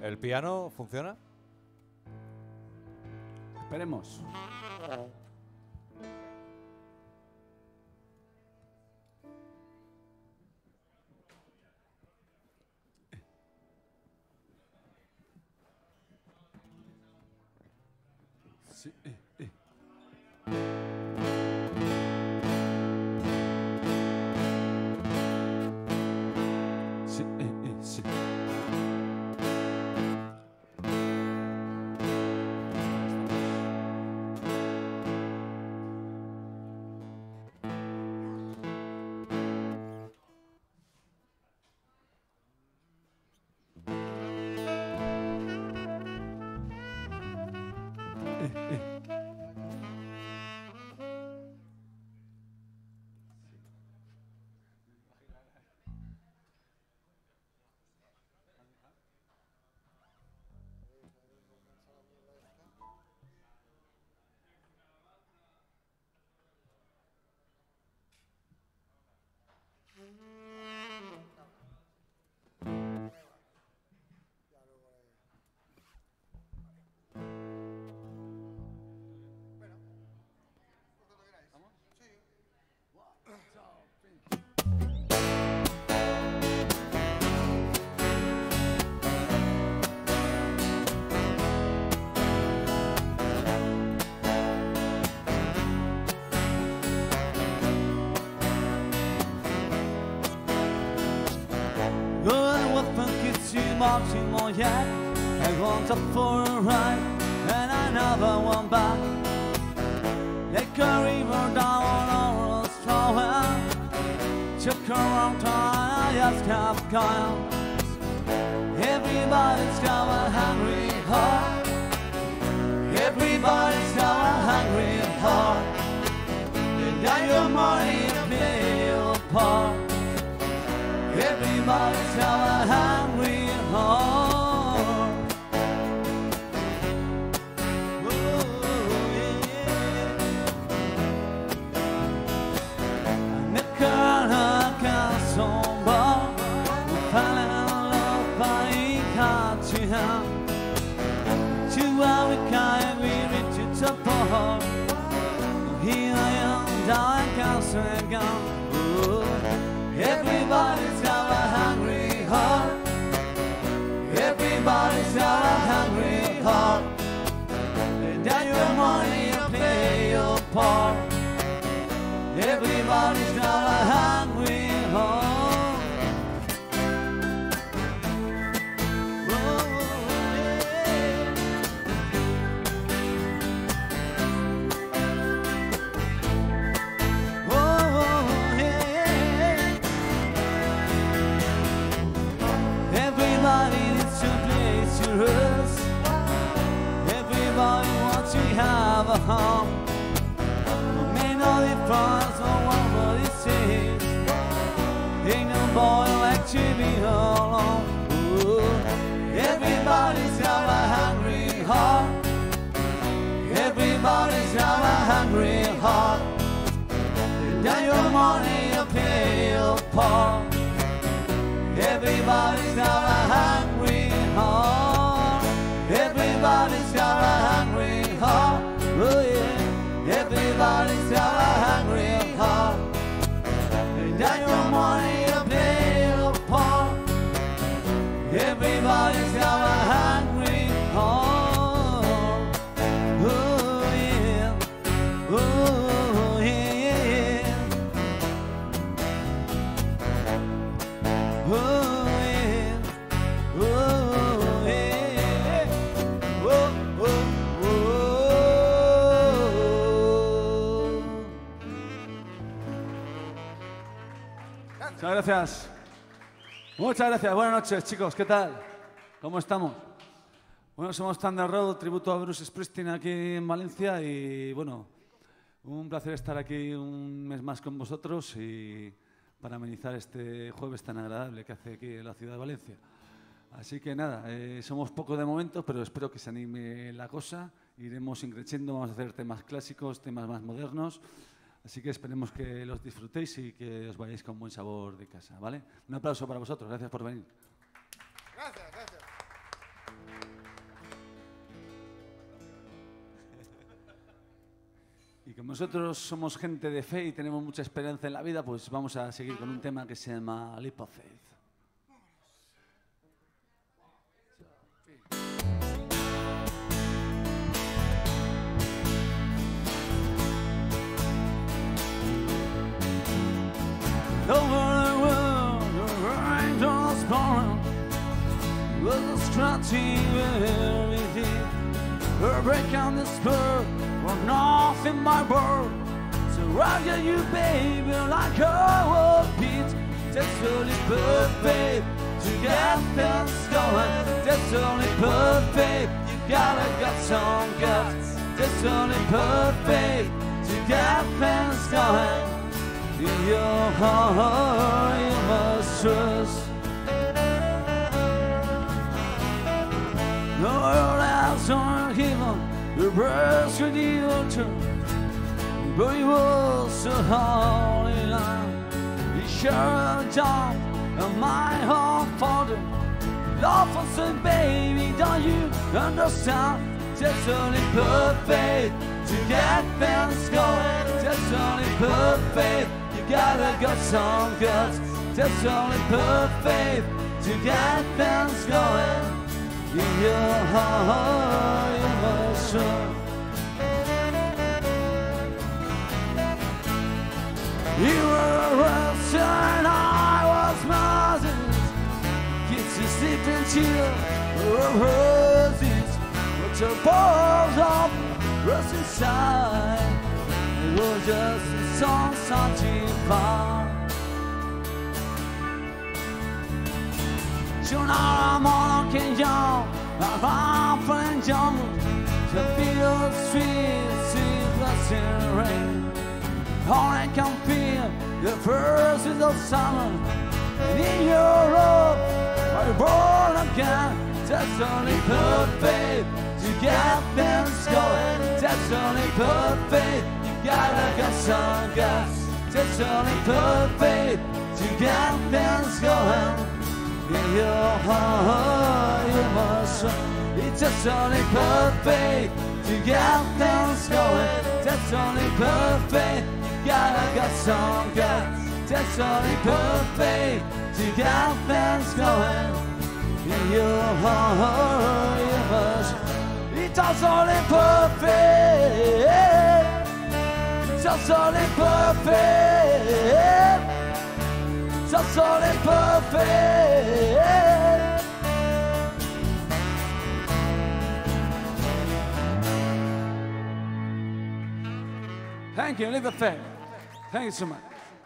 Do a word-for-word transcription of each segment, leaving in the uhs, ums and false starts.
¿El piano funciona? Esperemos. Sí, eh, eh. Sí, eh, eh, sí. Marching more yet, I went up for a ride, and I never went back. Like a river down over a straw well, took a long time, I just kept going. Everybody's got a hungry heart. Everybody's got a hungry heart. And now your money to play your part. Everybody's got a hungry heart. Oh, yeah. I met her at a somber, we fell in love by Ikachiha. To our kind we reached the bar. Here I am, down in Castle. Everybody's got a hungry heart. Everybody's got a hungry heart. And now your money to play your part. Everybody's got a hungry heart. Oh, yeah. Oh, yeah. Everybody needs a place to rest. Everybody wants to have a home. No man no difference on what it says. Ain't no boy like to be alone. Ooh. Everybody's got a hungry heart. Everybody's got a hungry heart. And now your money to pay your part. Everybody's got a hungry heart. Everybody's got a hungry heart. Oh yeah. Everybody's got a hungry heart. And now your money to play your part. Everybody's got a hungry heart. Oh yeah. Oh yeah. Oh yeah, oh yeah, oh, oh, oh. Muchas gracias. Muchas gracias. Buenas noches, chicos. ¿Qué tal? ¿Cómo estamos? Bueno, somos Thunder Road, tributo a Bruce Springsteen aquí en Valencia y bueno, un placer estar aquí un mes más con vosotros y para amenizar este jueves tan agradable que hace aquí en la ciudad de Valencia. Así que nada, eh, somos pocos de momento, pero espero que se anime la cosa. Iremos increciendo, vamos a hacer temas clásicos, temas más modernos. Así que esperemos que los disfrutéis y que os vayáis con buen sabor de casa, ¿vale? Un aplauso para vosotros, gracias por venir. Gracias, gracias. como nosotros somos gente de fe y tenemos mucha esperanza en la vida, pues vamos a seguir con un tema que se llama Leap of Faith. Over the world, the angels pouring, with a scratching very deep. We're breaking the spur, we're nothing but bird. So rock you, baby, like a beat. That's only perfect to get things going. That's only perfect. You gotta got some guts. That's only perfect to get things going. In your heart, you must trust. No else on heaven, the breast with the altar. But he was so holy line. He sure jumped on my heart, Father. Love for some baby, don't you understand? Just only perfect to get things going. Just only perfect. You gotta got some guts. Just only perfect to get things going. In your heart, you must trust. You were a wrestler and I was Moses. Kids you sleep and chill, or roses. But your balls up, rust inside. It was just a song, something fun. You know I'm on a young, I'm feeling young. To feel sweet, sweet blessing rain. All I can feel the first is of summer. And in your love, I'm born again. That's only perfect to get things going. That's only perfect. You gotta get some guts. That's only perfect to get things going. In your heart, you must trust. It's just only perfect to get things going. That's only perfect. Gotta got some guts. That's only perfect to get things going. In your heart, you must. It's just only perfect. It's just only perfect. Just only perfect. Thank you, Leap of Faith. Thank you so much.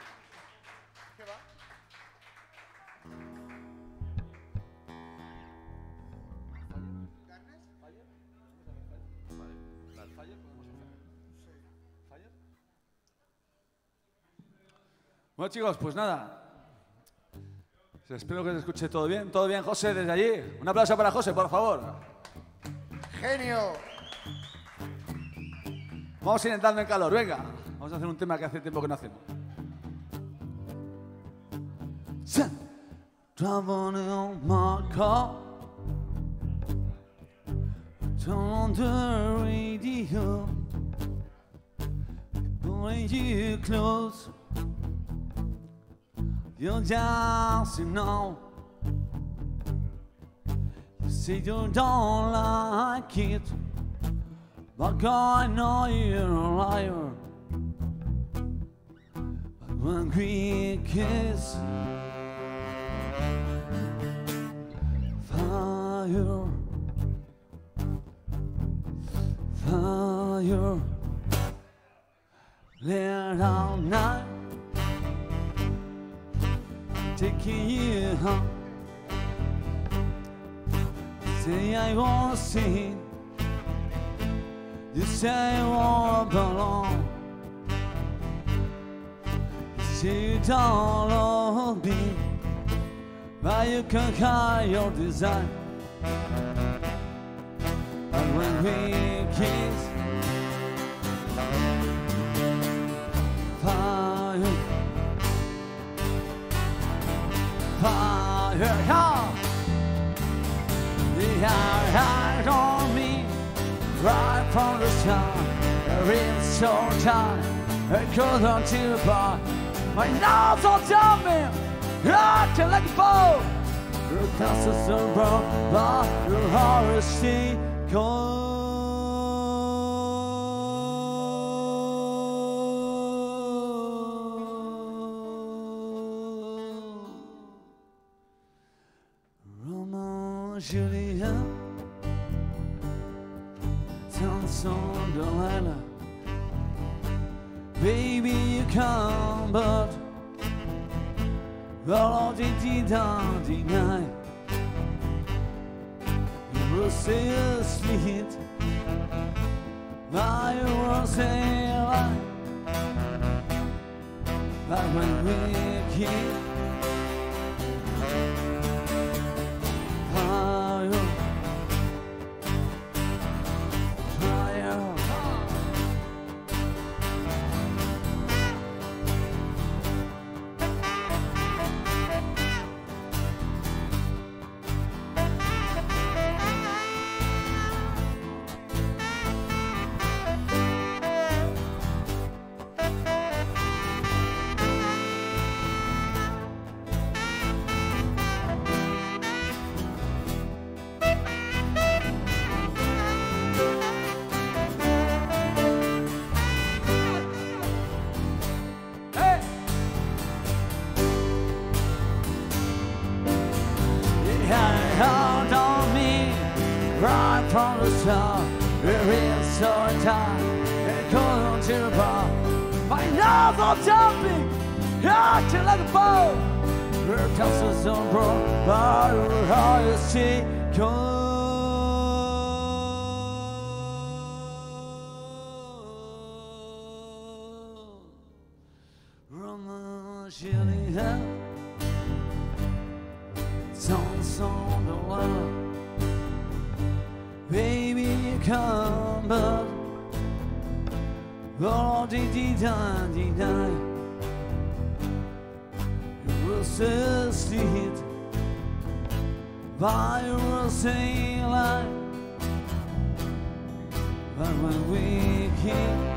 Bueno, chicos, pues nada. Espero que se escuche todo bien. ¿Todo bien, José, desde allí? Un aplauso para José, por favor. ¡Genio! Vamos a ir entrando en calor, venga. Vamos a hacer un tema que hace tiempo que no hacemos. Traveling on my car, turn on the radio, pulling you close. You're dancing now. You say you don't like it, but I know you're a liar. But when we kiss, fire, fire, let all night. Taking you home. Say I wanna see. You say I wanna belong. You say you don't love me, but you can hide your desire. But when we kiss, fire. Fire, yeah. The eyes on me, right from the start. We're in so time, I go down to the bar. My nose all jumping, I can like a bow. Your glasses are broke, but your heart is still cold. Romeo and Juliet, Samson, Delilah. Baby, you come, but all did you don't deny. You will say asleep, now you will say a lie. But when we keep from the start, we're in so tight, and going to the bar. My nose all jumping, acting like a bow. Her castles on broke, but her heart is still cold. Romeo and Juliet, songs on the wall. Baby, you come, but all did you deny, deny. You will say asleep, but you will say a lie. But when we keep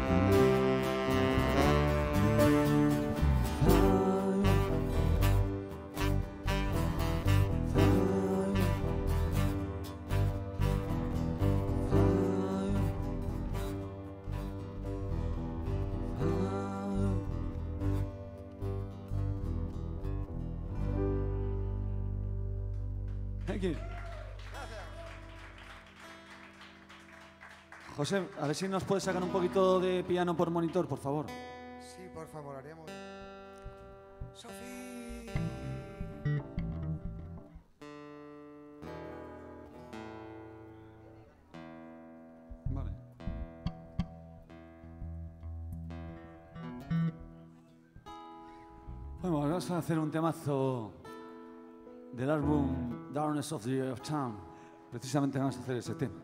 Thank you. José, a ver si nos puedes sacar un poquito de piano por monitor, por favor. Sí, por favor, haríamos. Sofi. Vale. Bueno, vamos a hacer un temazo del álbum Darkness of the Year of Town. Precisamente vamos a hacer ese tema.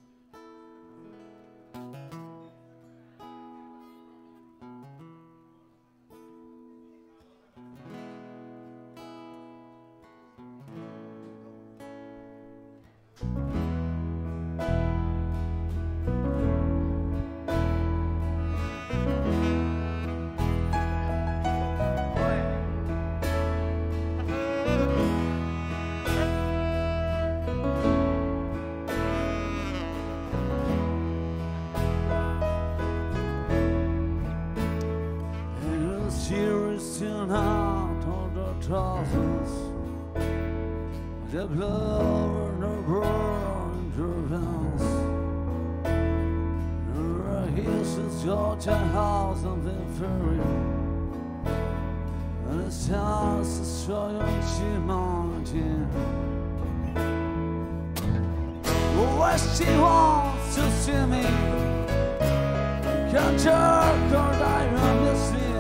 The blood and the burn intervenes. Here's the Georgia house of the ferry, and it's house is showing mountain. Where she wants to see me, can't jerk or die from the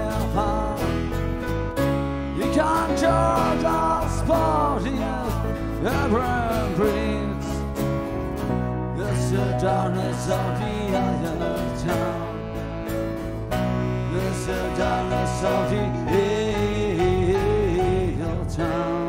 sea. You can't jerk us, but every breeze. It's the darkness of the other town. It's the darkness of the other town.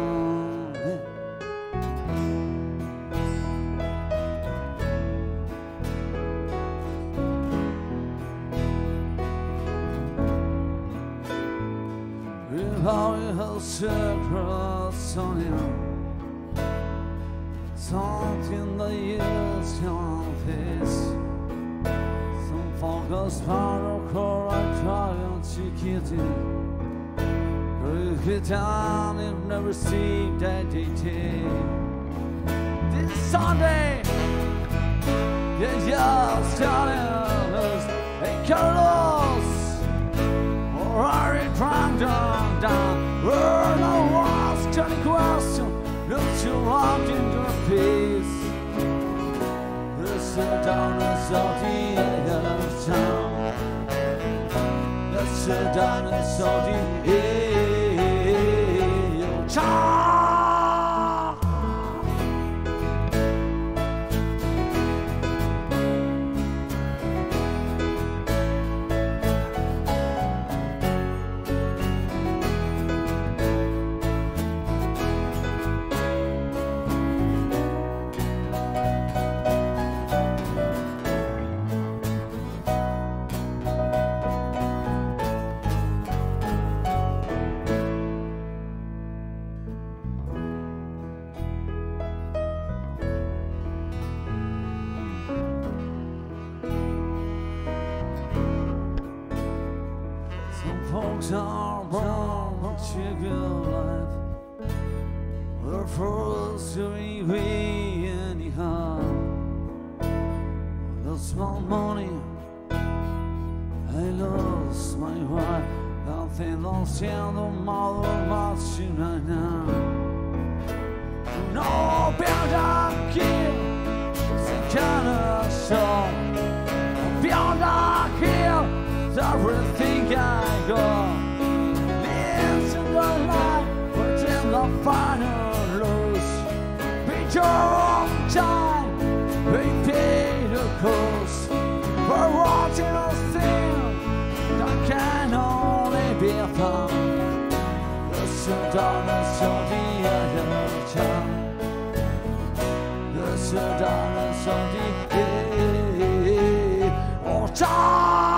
crush on you. Something that is your face. Some focus power core I try to get it. Break it down and never see that detail. This Sunday, yeah, yeah, starting us, hey, Carlos. Or are you drunk down, down? Where no one's turning question. Look you walk in your face. Listen down and salty air of town. Listen down and salty air of town. Folks are born to good life. We're forced to be anyhow. I lost my money, I lost my wife. Nothing lost in the mother much right now. No better kill, it's a kind of song. Beyond our kill. Everything I got. Listen to life, pretend the final lose. Beat your own time, we pay the cost. For what you think, that can only be found. Listen down and show the other child. Listen down and show the other child.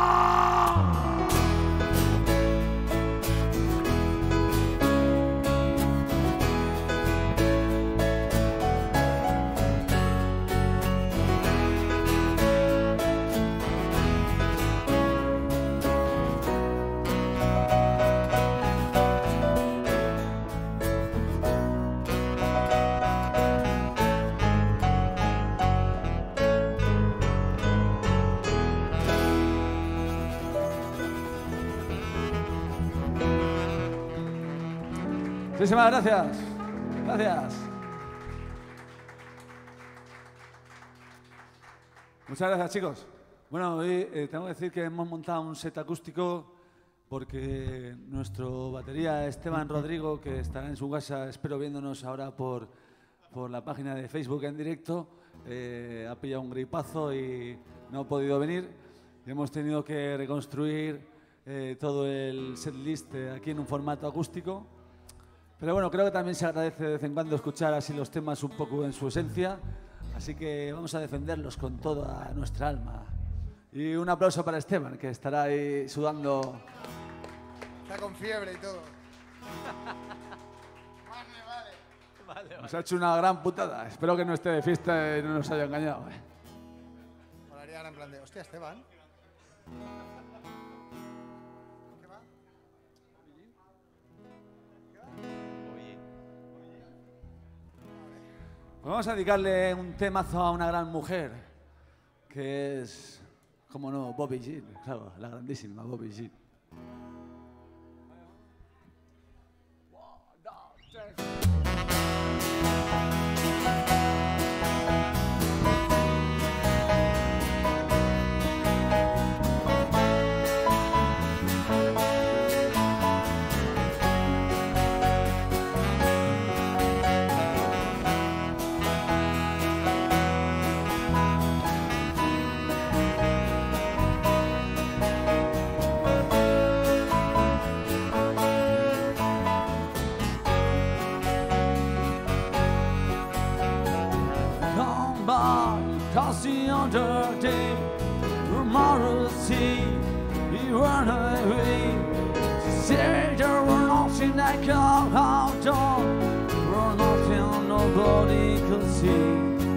Muchísimas gracias. Gracias. Muchas gracias, chicos. Bueno, hoy eh, tengo que decir que hemos montado un set acústico porque nuestro batería Esteban Rodrigo, que estará en su casa, espero viéndonos ahora por, por la página de Facebook en directo, eh, ha pillado un gripazo y no ha podido venir. Y hemos tenido que reconstruir eh, todo el setlist eh, aquí en un formato acústico. Pero bueno, creo que también se agradece de vez en cuando escuchar así los temas un poco en su esencia. Así que vamos a defenderlos con toda nuestra alma. Y un aplauso para Esteban, que estará ahí sudando. Está con fiebre y todo. Vale, vale. Nos ha hecho una gran putada. Espero que no esté de fiesta y no nos haya engañado. ¿eh? Molaría en plan de, hostia, Esteban. Vamos a dedicarle un temazo a una gran mujer, que es, como no, Bobby Jean, claro, la grandísima Bobby Jean. Cause the other day, tomorrow see, he run away. She said there were nothing I could have see.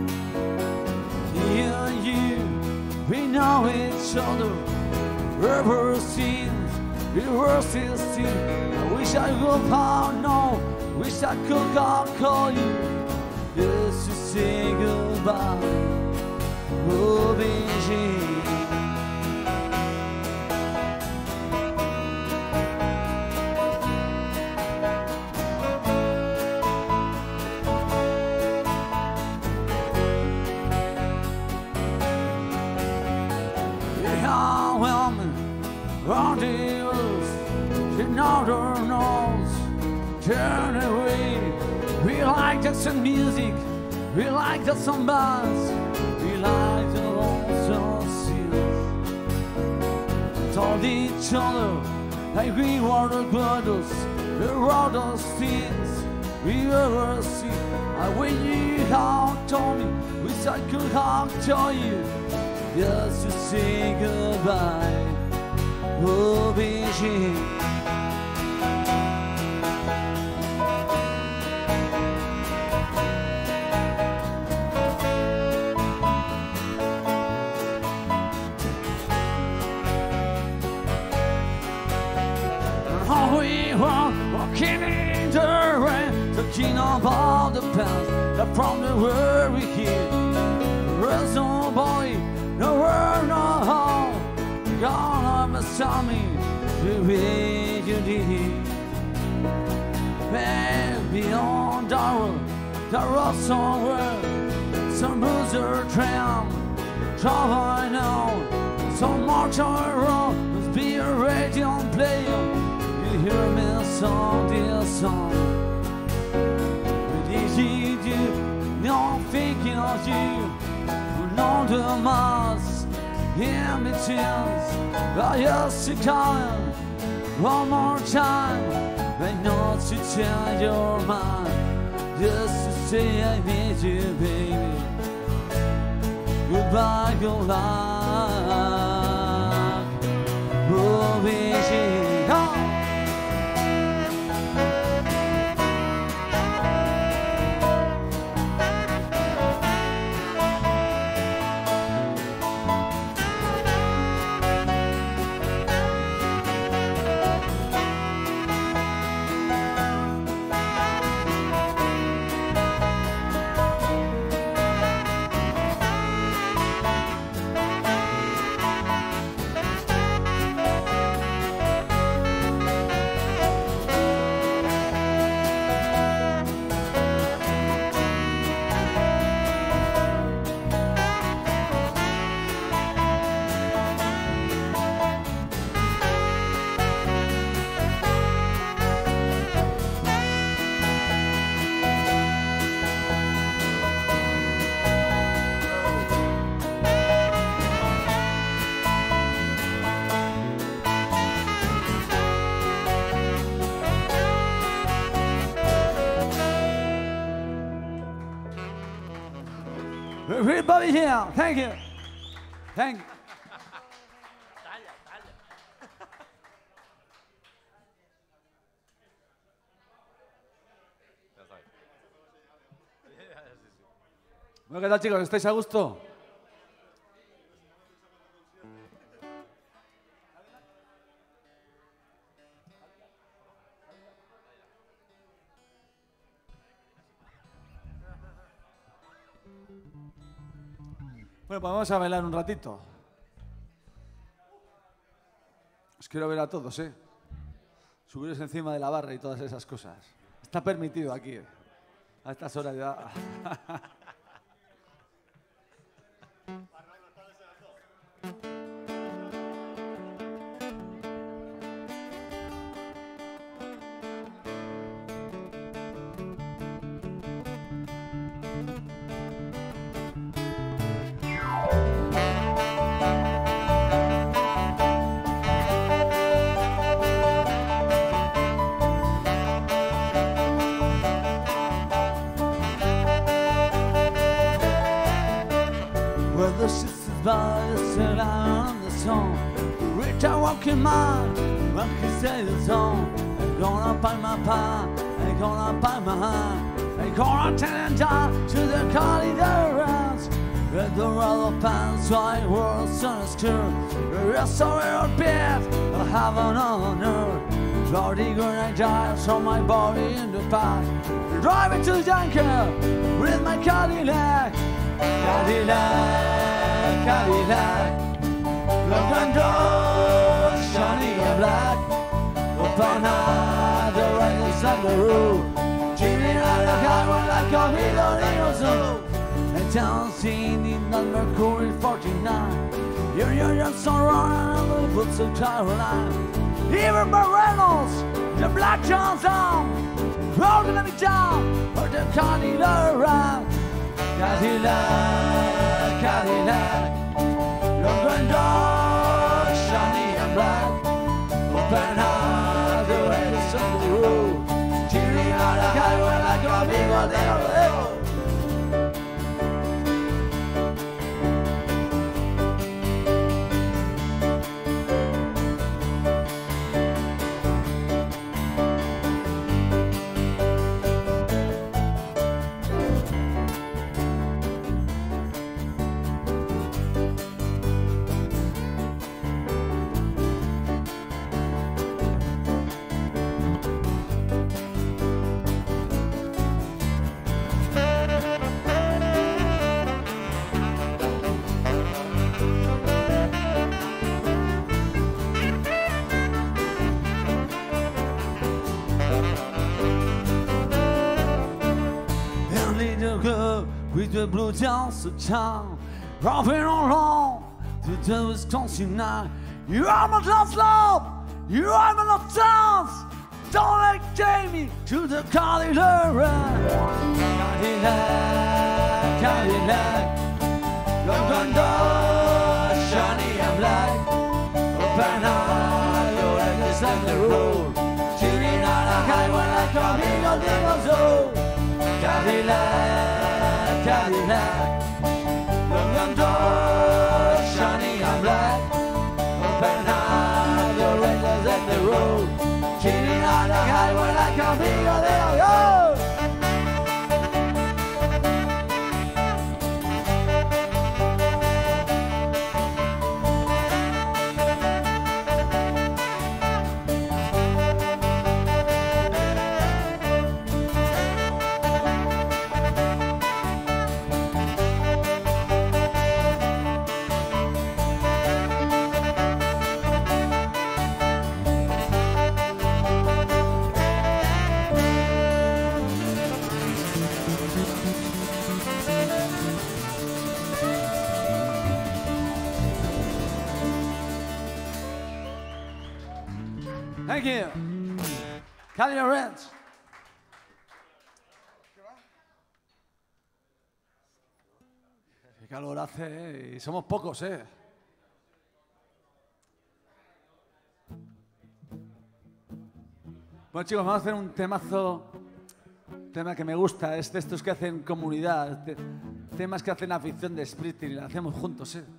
Me and you, we know each other. Ever since we were sixteen, I wish I could have known, wish I could have called you just to say goodbye. Oh, Beijing. On the earth, she never knows. Turn away. We like just some music, we like just some bars, we like the lonesome seals. Told each other like we were the brothers, the brothers things we ever see. I wish you had told me, wish I could have told you just to say goodbye. Oh, Beijing. Oh, we were walking in the rain, talking about the past, the problem where we hid. There's no boy, nowhere, no home. God beside me, the way you did. Baby, beyond the road, the road somewhere, some loser tram, traveling out, some march on the road, must be a radio player. You hear me song, dear song. But if you do, not thinking of you, along the miles. Give me chance, I used to call him one more time. I know to change your mind, just to say I need you, baby. Goodbye, good luck. Oh, Beijing. Oh. Everybody here, thank you. Thank you. Bueno, ¿qué tal, chicos? ¿Estáis a gusto? Bueno, pues vamos a bailar un ratito. Os quiero ver a todos, ¿eh? Subiros encima de la barra y todas esas cosas. Está permitido aquí, a estas horas ya. The sisters by the sail on the song. Rich I walking mine, monkey say the song. I'm gonna buy my pie, I'm gonna buy my hand. A quarantine down to the corridors. Red the rubber pants, white world's on a skirt. The rest of your bed, I have an honor. Bloody grenade dives from my body in the past. Driving to Dunker with my Cadillac. Cadillac, Cadillac. Look and door, shiny and black. Open eye, the rain is on the roof. Chilling out the highway like a million zoo. And dancing in the Mercury forty-nine. You're your young son running on the boots of Caroline. Even Burt Reynolds, the Black Johnson, rolling me down for the Cadillac ride. Cadillac, Cadillac, long and dark, shiny and black. Open eye, the rain is on the roof. Chilling out the highway like a big old devil. With the blue dance of town, rapping along to the Wisconsin night. You are my last love, you are my last chance. Don't let Jamie to the Cadillac ride. Cadillac, Cadillac, long and dark, shiny and black. Open eye, your head is like the road. Chilling out the highway like a big old dinosaur. Cadillac, Cadillac, long and dark, shiny and black. Open eye, the red lights at the road. Chilling on the highway like a big old devil. Thank you. Cadillac Ranch. Qué calor hace, ¿eh? Y somos pocos, ¿eh? Bueno, chicos, vamos a hacer un temazo, un tema que me gusta, es de estos que hacen comunidad, te, temas que hacen afición de Springsteen y lo hacemos juntos, ¿eh?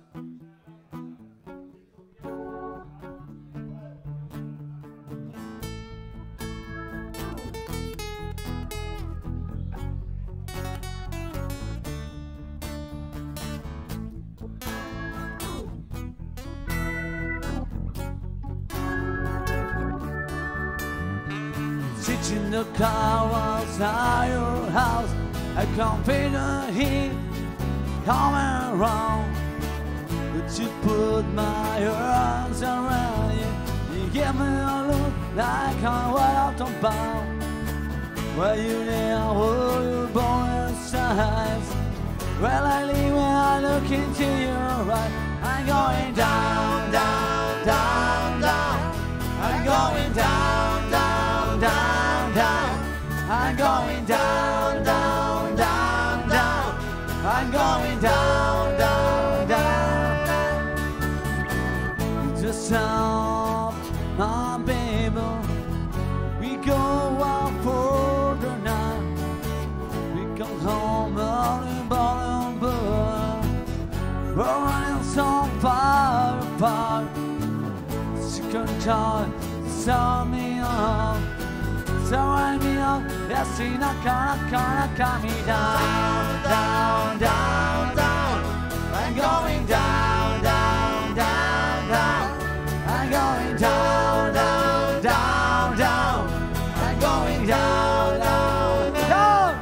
In the car outside your house, I can't feel the heat coming around. But you put my arms around you, you give me a look like I'm right out of bound. Well, you there, were you born inside? Well, I leave when I look into your eyes. I'm going down, down, down, down. I'm going down, down, down. I'm going down, down, down, down. I'm going down, down, down, down. Just stop, my baby. We go out for the night. We come home early, bottom bird. We're running so far apart. Sick and tired, start me up. Turn me up así na cara, cara, me down, down, down, down. I'm going down, down, down, down. I'm going down, down, down, down. I'm going down, down, down.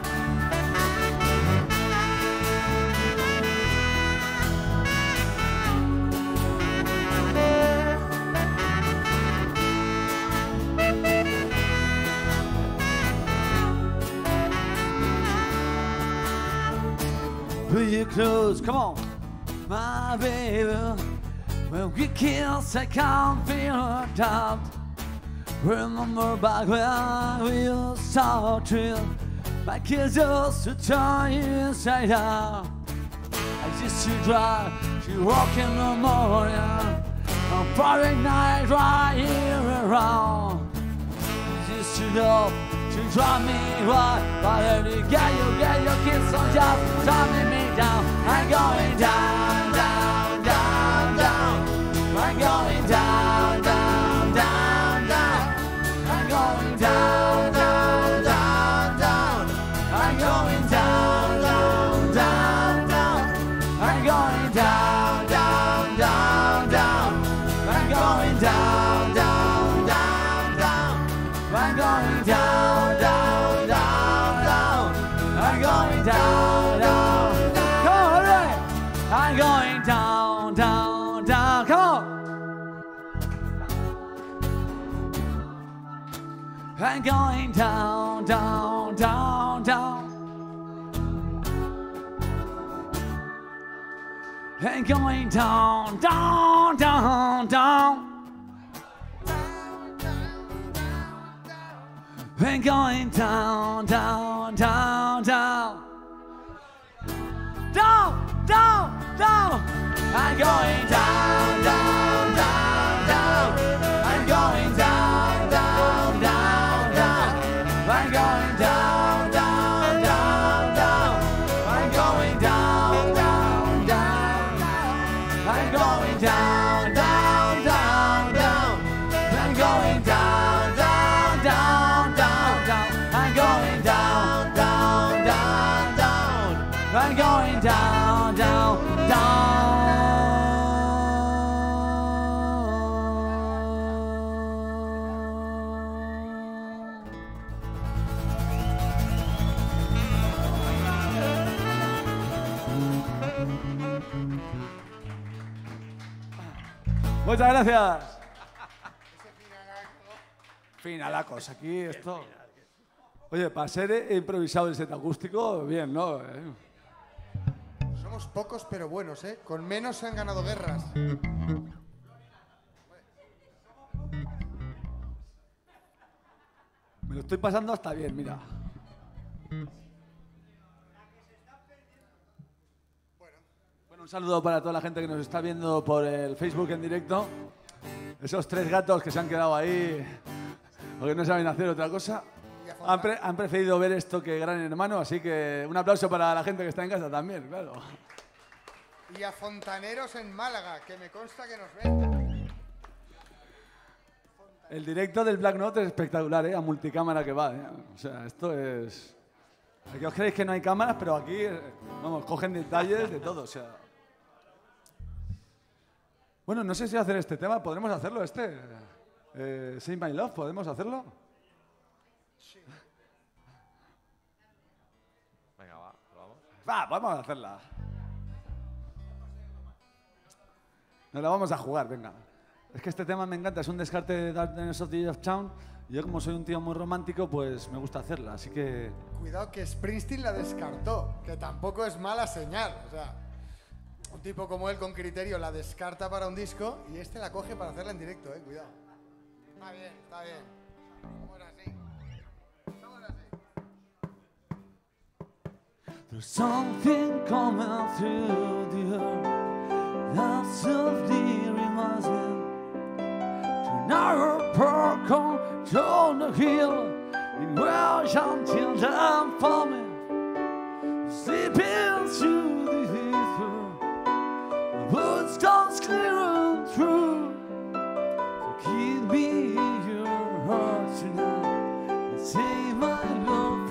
Put your clothes, come on, my baby. When we kiss, I can't feel a doubt. Remember back when we used to thrill. My kids used to turn you inside out. I used to drive, to walk in the morning. On Friday night, right here around. I used to love to drive me right, but every guy you get your kids on just driving me down. I'm going down, down, down, down. I'm going down, down, down, down. I'm going down, down, down, down. I'm going down, down, down, down. I'm going down, down, down, down. I'm going down, down, down, down. I'm going down, down, down, down. I'm going down, down, down. Come on, right? I'm going down, down, down. Come on. I'm going down, down, down, down. I'm going down, down, down, down. I'm going down, down, down, down. Down, down, down. I'm going down, down, down, down. I'm going down, down, down, down. I'm going down, down, down, down. I'm going down, down, down, down. I'm going down, down, down, down. I'm going down, down, down, down, down. I'm going down, down, down, down. I'm going down, down, down. Muchas gracias. Finalacos, aquí esto. Oye, para ser improvisado el set acústico, bien, ¿no? Eh. Somos pocos pero buenos, ¿eh? Con menos se han ganado guerras. Me lo estoy pasando hasta bien, mira. Bueno, un saludo para toda la gente que nos está viendo por el Facebook en directo. Esos tres gatos que se han quedado ahí porque no saben hacer otra cosa. Han, pre han preferido ver esto que Gran Hermano, así que un aplauso para la gente que está en casa también, claro. Y a fontaneros en Málaga, que me consta que nos ven. El directo del Black Note es espectacular, ¿eh? A multicámara que va, ¿eh? O sea, esto es... Aquí os creéis que no hay cámaras, pero aquí, vamos, cogen detalles de todo, o sea... Bueno, no sé si hacer este tema, ¿podremos hacerlo este? Eh, Say My Love, ¿podemos hacerlo? Sí. Venga, va, vamos. Va, vamos a hacerla. Nos la vamos a jugar, venga. Es que este tema me encanta, es un descarte de Darkness of the Edge of Town. Y yo, como soy un tío muy romántico, pues me gusta hacerla, así que... Cuidado que Springsteen la descartó, que tampoco es mala señal. O sea, un tipo como él con criterio la descarta para un disco y este la coge para hacerla en directo, eh, cuidado. Está bien, está bien. Somos así. Somos así. There's something coming through the earth that's softly reminding to narrow park on the hill in where until I'm forming, sleeping through the ether, the woods starts clearing through. So give me your heart tonight and say my love.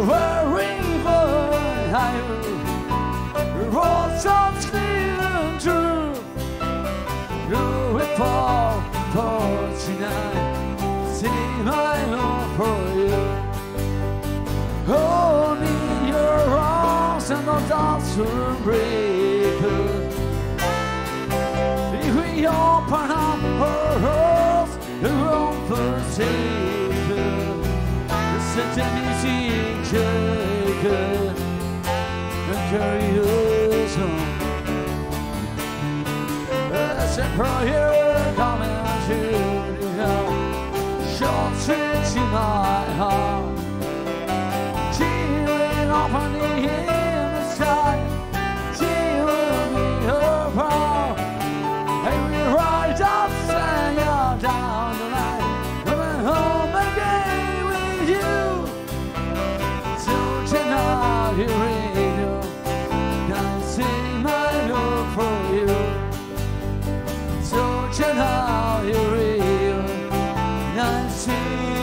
Wherever higher, roads of stealing true. Do it for, for tonight. Sing my love for you. Hold me in your arms and the dots will break. If we open up our hearts, the room for Savior. Set the music shaker and carry us home. As a prayer coming to the house, short streets in my heart, chilling up on the inside, chilling me apart. And we ride up, sing down the line, coming home again with you. So tonight you radio, I sing my love for you. So tonight you radio, I sing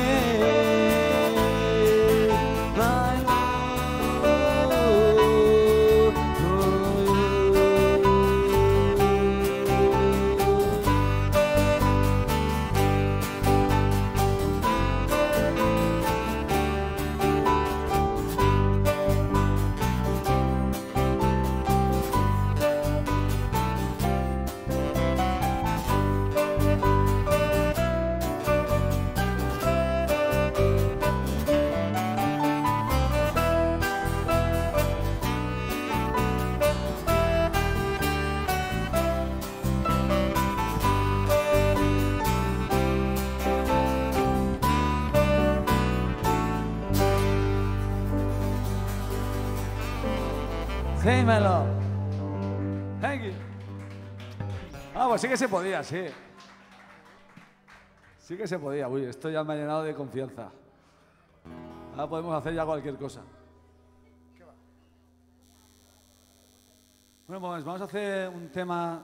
my love for you. Hey, my love. Thank you. Ah, pues sí que se podía, sí. Sí que se podía. Uy, esto ya me ha llenado de confianza. Ahora podemos hacer ya cualquier cosa. Bueno, pues vamos a hacer un tema...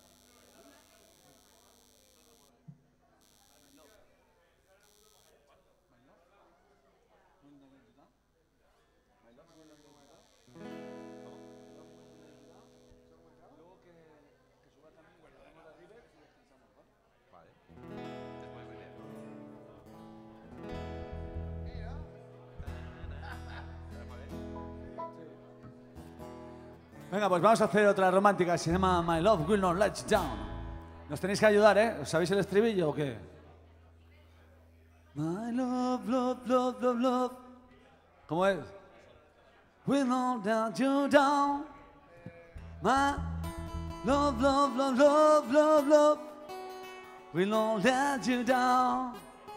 Venga, pues vamos a hacer otra romántica, se llama My Love Will Not Let You Down. Nos tenéis que ayudar, ¿eh? ¿Os sabéis el estribillo o qué? My love, love, love, love, love. ¿Cómo es? Will not let you down. My love, love, love, love, love, love. Will not let you down.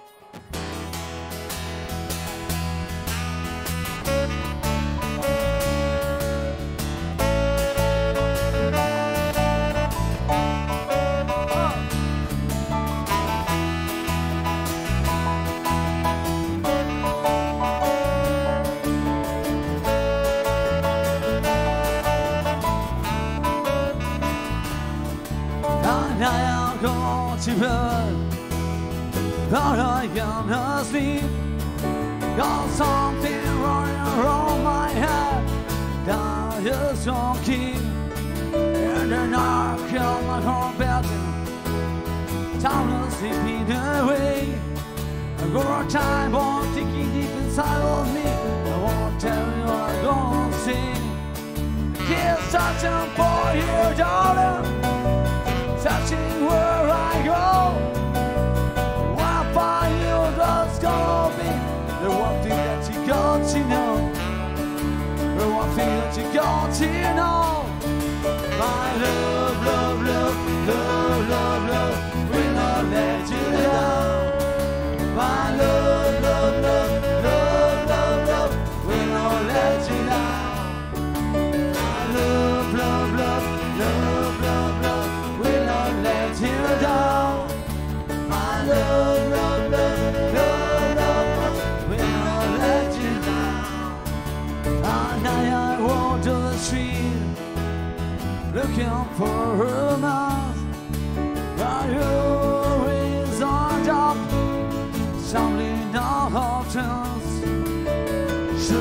I am going to run, but I am asleep. Got something running around my head that I just won't keep. And then I kill my heart beating, time is slipping away. I got a time bomb ticking deep inside of me. I won't tell you what I'm gonna see. Kids touching for you, darling. Touching where I go, when I find you, that's gonna be the one thing that you got to know. The one thing that you got to know. My love, love, love, love, love, love, will not let you down. My love, love, love, love, love, love, will not let you down. My love, love, love, love, love, love, will not let you down. My love, love, love, love, love, will not let you down. At night I walk to the street, looking for romance. But you're always on top, stumbling down hard turns. Sure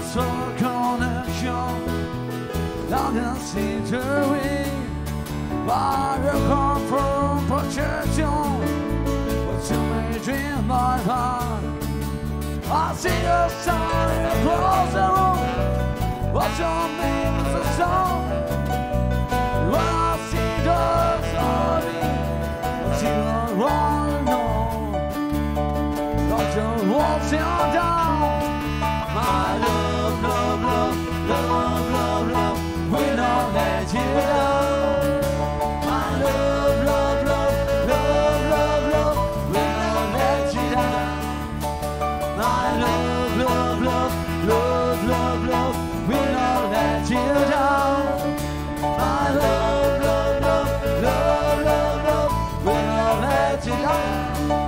soul connection. I can see the way. Fire come from protection. But you may dream my heart. I see the sun across the road. What's your name is a song. When I see the story, but you don't want to know. Don't you want to down? My love, love, love, love, love, love, we don't let you down. My love, love, love, love, love, love, we don't let you down. My love, love, love, love, love, love, we don't let you down. My love, love, love, love, love, love, we don't let you down.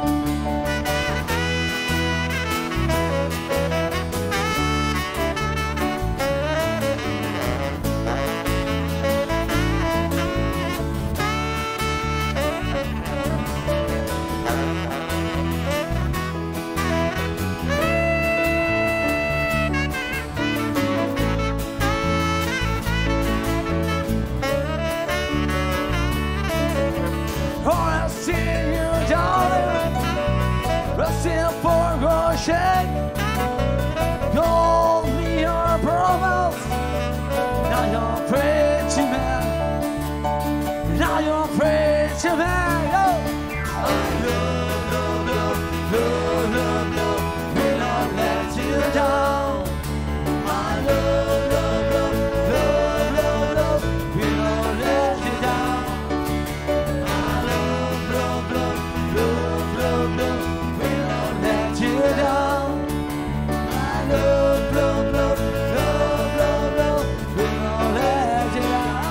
Call me your promise. Now you're preaching man. Now you're preaching man. Oh. Love, love, love, love, love, love. We don't let you down. My love, love, love, love, love, love. We don't let you down. My love, love, love, love, love, love. We don't let you down. Love, love, love, love, love, love, we don't let you down.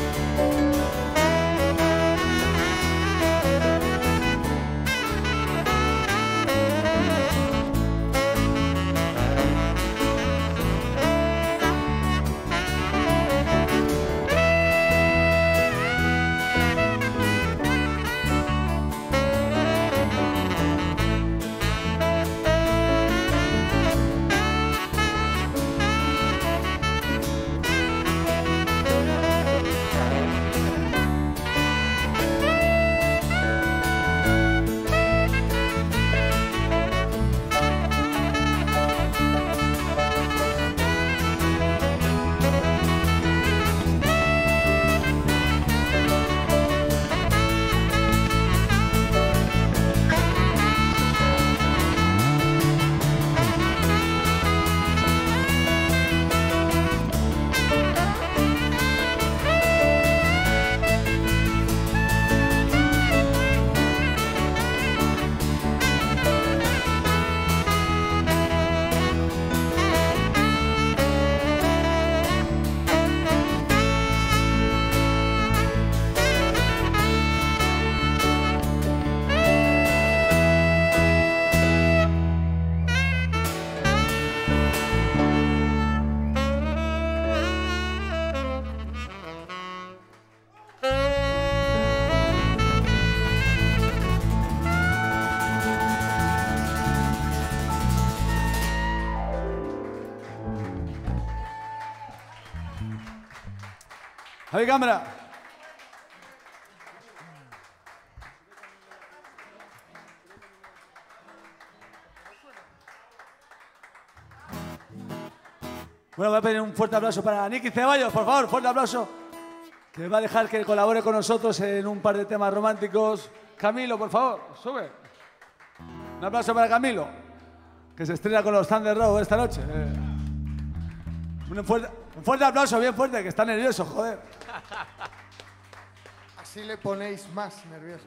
Ahí, cámara. Bueno, voy a pedir un fuerte aplauso para Nicky Ceballos, por favor, fuerte aplauso. Que va a dejar que colabore con nosotros en un par de temas románticos. Camilo, por favor, sube. Un aplauso para Camilo, que se estrena con los Thunder Road esta noche. Eh, un, fuerte, un fuerte aplauso, bien fuerte, que está nervioso, joder. Así le ponéis más nervioso.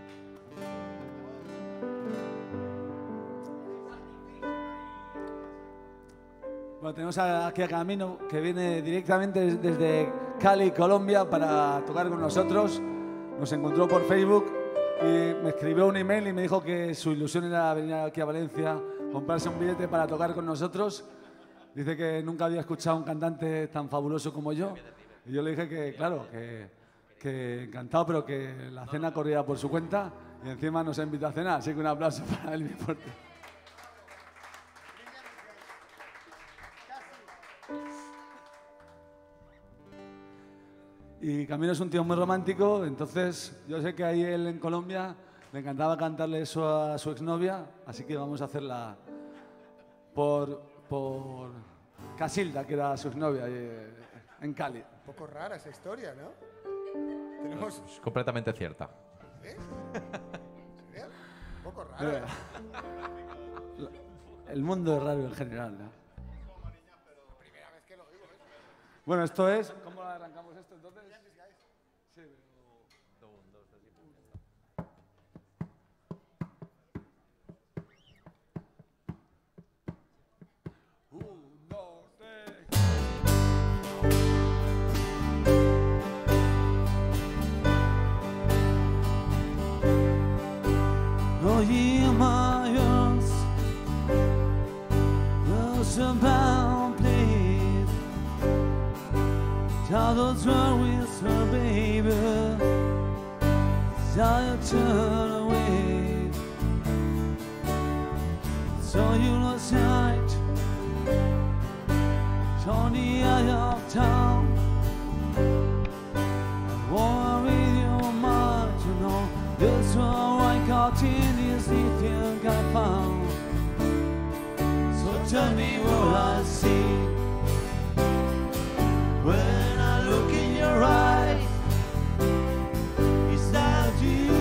Bueno, tenemos aquí a Camino, que viene directamente desde Cali, Colombia, para tocar con nosotros. Nos encontró por Facebook y me escribió un email y me dijo que su ilusión era venir aquí a Valencia, comprarse un billete para tocar con nosotros. Dice que nunca había escuchado a un cantante tan fabuloso como yo. Y yo le dije que, claro, que, que encantado, pero que la cena corría por su cuenta y encima nos invitó a cenar. Así que un aplauso para él, mi fuerte. Y Camilo es un tío muy romántico, entonces yo sé que ahí él en Colombia le encantaba cantarle eso a su exnovia, así que vamos a hacerla por, por Casilda, que era su exnovia eh, en Cali. Un poco rara esa historia, ¿no? Tenemos... Es completamente cierta. ¿Eh? ¿En serio? Un poco raro. Eh, El mundo es raro en general, ¿no? Primera vez que lo digo, ¿eh? Bueno, esto es... ¿Cómo arrancamos esto entonces? Sí, Un, dos, tres. Oh, ye miles, those abound, please. Tell those where with her, baby. Tell you turn away. So you lost sight on the edge of town. War with your mind, you know. This one I got in this thing I found. So tell me what I see when I look in your eyes. Is that you,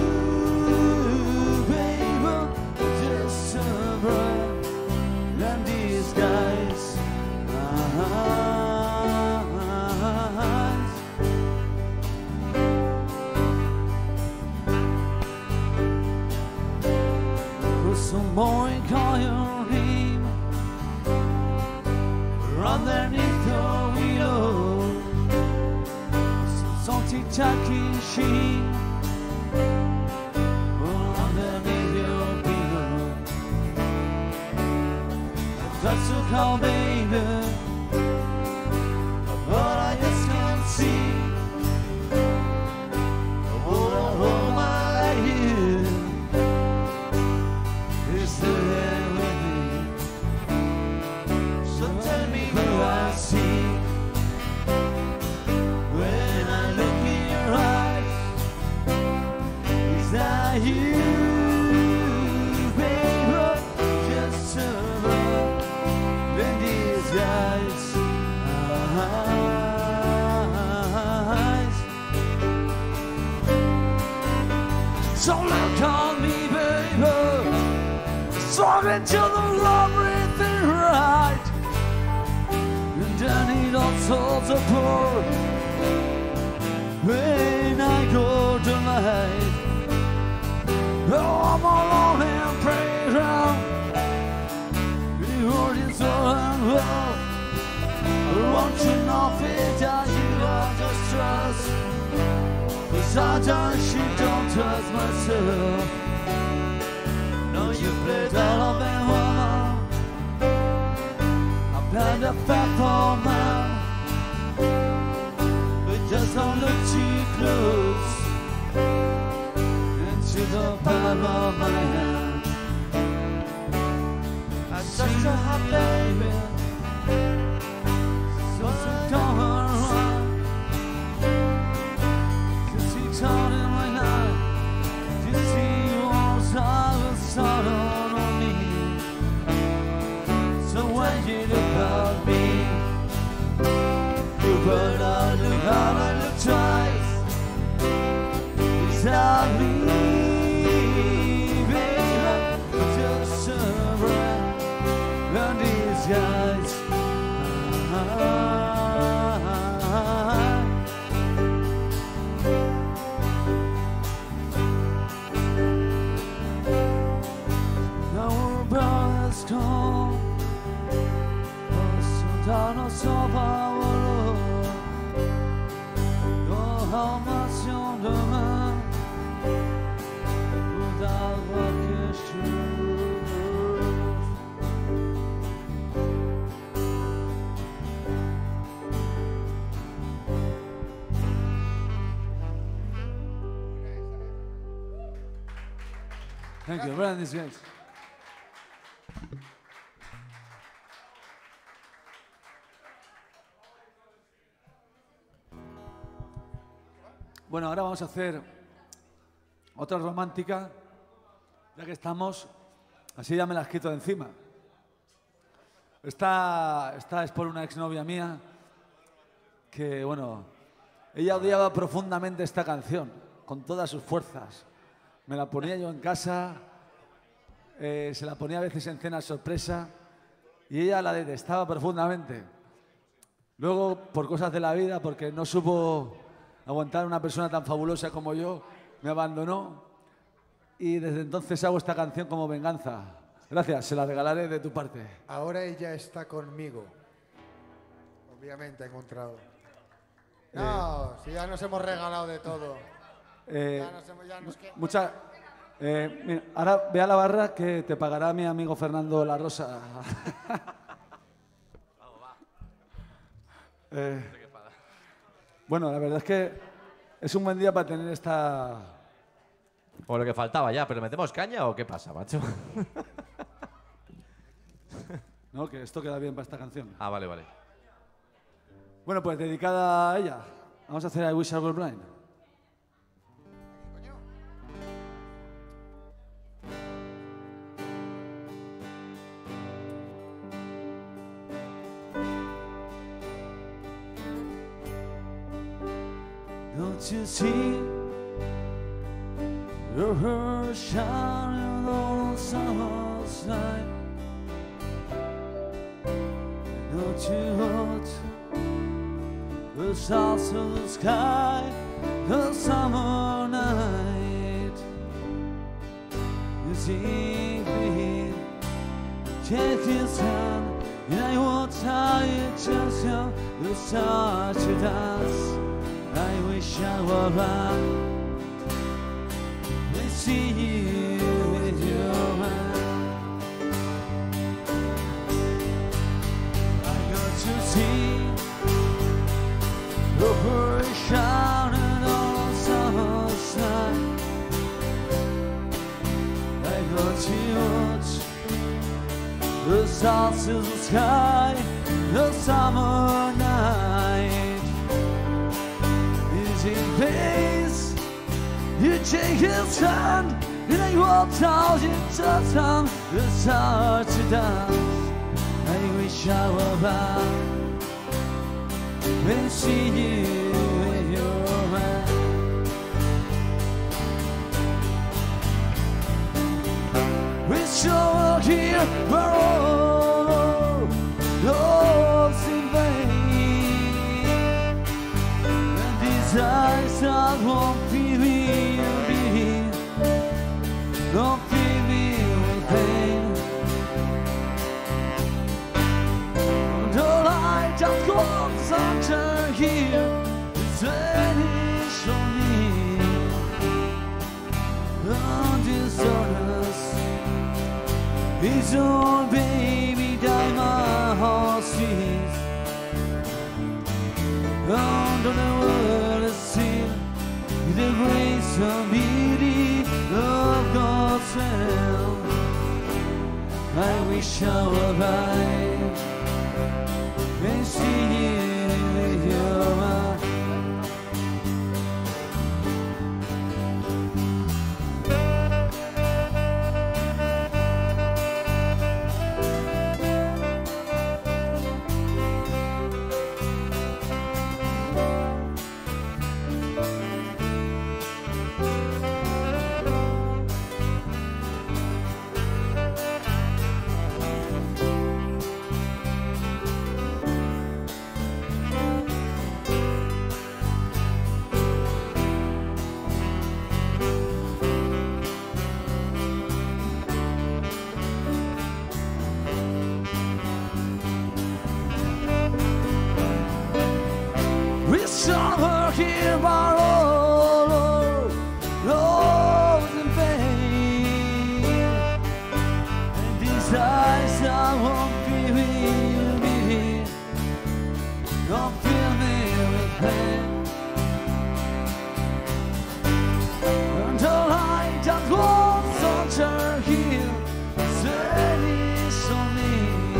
baby? Just a breath and disguise. Some boy call your name underneath your window. Some salty tacky sheen underneath your pillow. That's so call, baby, but I just can't see. Hold on, hold my hand. Still there with me. So tell me who I see when I look in your eyes. Is that you, baby? Just a love in disguise. So look on me, baby. Talking to the wrong, everything right. And I need all sorts of support when I go tonight. Oh, I'm alone and pray around. The world is so unwell. Won't you know if that you are just trust? Cause I just, you don't trust myself. You played all of it, woman. I've had a fact for man, but just don't look too close into the palm of my hand. I'm such a hot baby, so so come around to see turning like that, to see what's I was sun on me. So when you look at me, you burn out, look out and look twice. Is that me, baby? Just a breath and disguise. Come, soldados sobre information demain pour avoir quelque chose. Thank you. Brand these guys. Bueno, ahora vamos a hacer otra romántica, ya que estamos, así ya me la he escrito de encima. Esta, esta es por una exnovia mía que, bueno, ella odiaba profundamente esta canción, con todas sus fuerzas. Me la ponía yo en casa, eh, se la ponía a veces en cena sorpresa y ella la detestaba profundamente. Luego, por cosas de la vida, porque no supo aguantar a una persona tan fabulosa como yo, me abandonó y desde entonces hago esta canción como venganza. Gracias, se la regalaré de tu parte. Ahora ella está conmigo. Obviamente ha encontrado. No, si ya nos hemos regalado de todo. Eh, Ya nos hemos- ya nos que- mucha, eh, mira, ahora ve a la barra que te pagará mi amigo Fernando La Rosa. Eh, bueno, la verdad es que es un buen día para tener esta... O lo que faltaba ya, ¿pero metemos caña o qué pasa, macho? ¿no? Que esto queda bien para esta canción. Ah, vale, vale. Bueno, pues dedicada a ella. Vamos a hacer I Wish I Were Blind. Don't you see your hair shining on the summer's night? Don't you watch the stars of the sky, the summer night? You see me, take his hand, and I won't tell you just how you start to dance. I wish I were blind. I see you with your mind. I got to see the bird shining on the summer's night. I got to watch the stars in the sky, the summer night. In place, you take his hand, and I walked out into town. It's hard to dance. I wish I were back and see you with your man. Wish I were here, but all lost in vain. Eyes that won't feel me be, don't fill me with pain. The light that goes under here is vanished from me. And this darkness is all baby that my heart sees. Under the world is seen the grace and beauty of God's will. I wish I were blind and see you with your mind. Summer here, but all lost in vain. And these eyes that won't feel me, don't fill me with pain. And the light that was under here stays on me.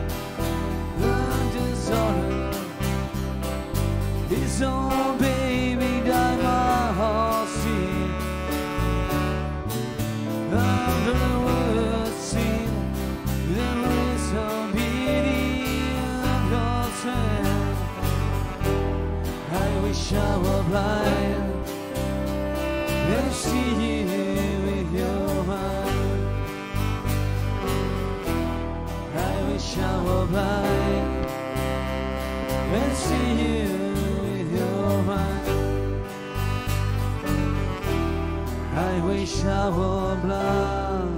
And this honor is all baby. wish I were blind and see you with your eyes. I wish I were blind and see you with your eyes. I wish I were blind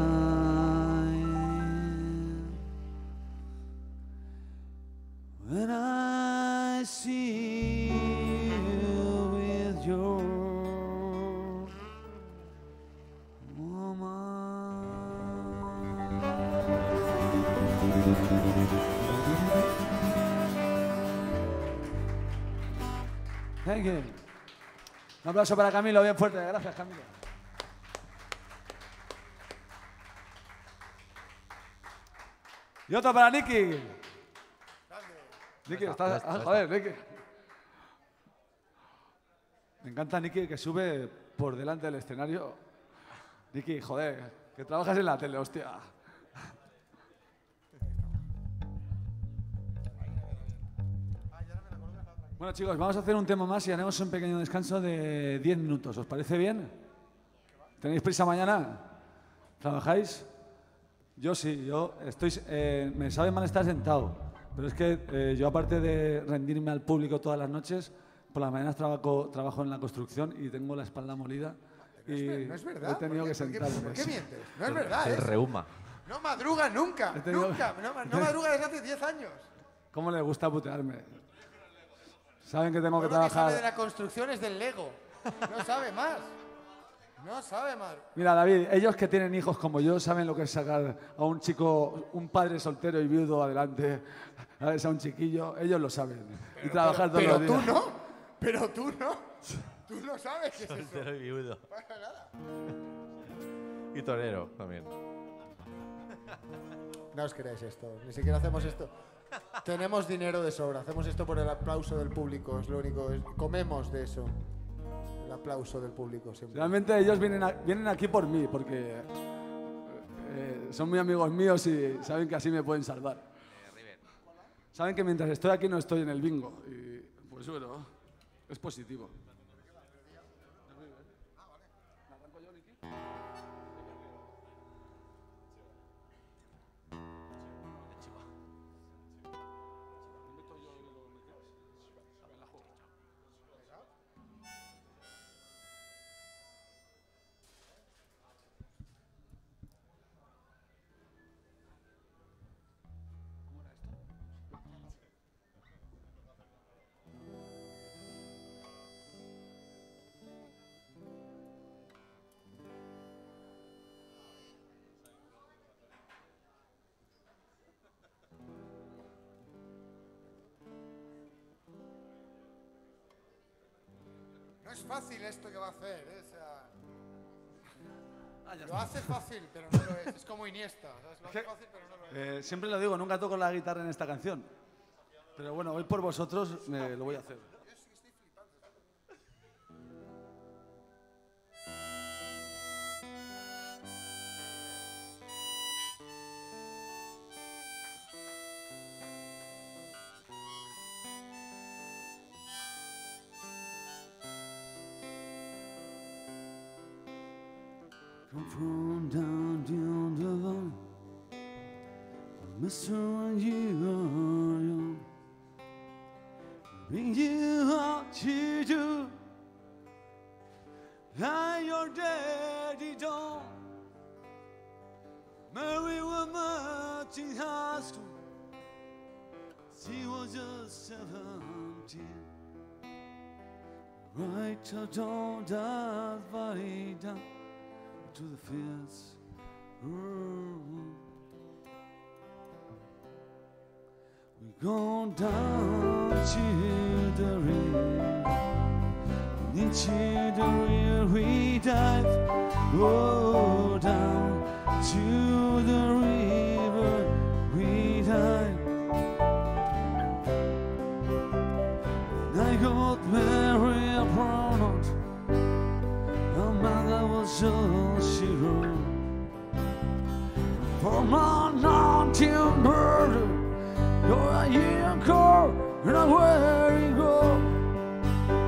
when I see you with your woman. Thank you. Un aplauso para Camilo, bien fuerte. Gracias, Camilo. Y otro para Nicky. Nicky, estás... Ah, joder, Nicky. Me encanta Nicky que sube por delante del escenario. Nicky, joder, que trabajas en la tele, hostia. Bueno, chicos, vamos a hacer un tema más y haremos un pequeño descanso de diez minutos. ¿Os parece bien? ¿Tenéis prisa mañana? ¿Trabajáis? Yo sí, yo estoy... Eh, me sabe mal estar sentado, pero es que eh, yo, aparte de rendirme al público todas las noches, por las mañanas trabajo, trabajo en la construcción y tengo la espalda molida. No y es, no es verdad. he tenido que ¿Por qué, sentarme. ¿Por qué mientes? No es verdad, El ¿eh? reuma. No madruga nunca, tenido- nunca. No, no madruga desde hace diez años. ¿Cómo les gusta putearme? Saben que tengo que Todo lo que sabe de trabajar... la construcción es del Lego. No sabe más. No sabe más. Mira, David, ellos que tienen hijos como yo saben lo que es sacar a un chico, un padre soltero y viudo adelante, ¿sabes? A un chiquillo, ellos lo saben. Y trabajar todos Pero los tú días. no. Pero tú no. Tú no sabes qué es eso. Soltero y viudo. Para nada. Y torero también. No os creáis esto. Ni siquiera hacemos esto. Tenemos dinero de sobra. Hacemos esto por el aplauso del público. Es lo único. es- comemos de eso. El aplauso del público siempre. Realmente ellos vienen, a- vienen aquí por mí, porque eh, son muy amigos míos y saben que así me pueden salvar. Saben que mientras estoy aquí no estoy en el bingo. Y pues bueno, es positivo. No es fácil esto que va a hacer. ¿eh? O sea, lo hace fácil, pero no lo es. Es como Iniesta. ¿sabes? Lo hace ¿Qué? fácil, pero no lo es. Eh, siempre lo digo, nunca toco la guitarra en esta canción. Pero bueno, hoy por vosotros me lo voy a hacer. Come from down, down the line, Mister when you are young, bring you what you do, and your daddy don't. Mary was much in high school, she was just seventeen. Right to dawn, that valley down to the fields. Mm. We go down to the river, into the river we dive. Go down to the river we dive. And I got very proud. Her mother was all she wrote. For my non-teen murder, you're a young girl and I'm where you go.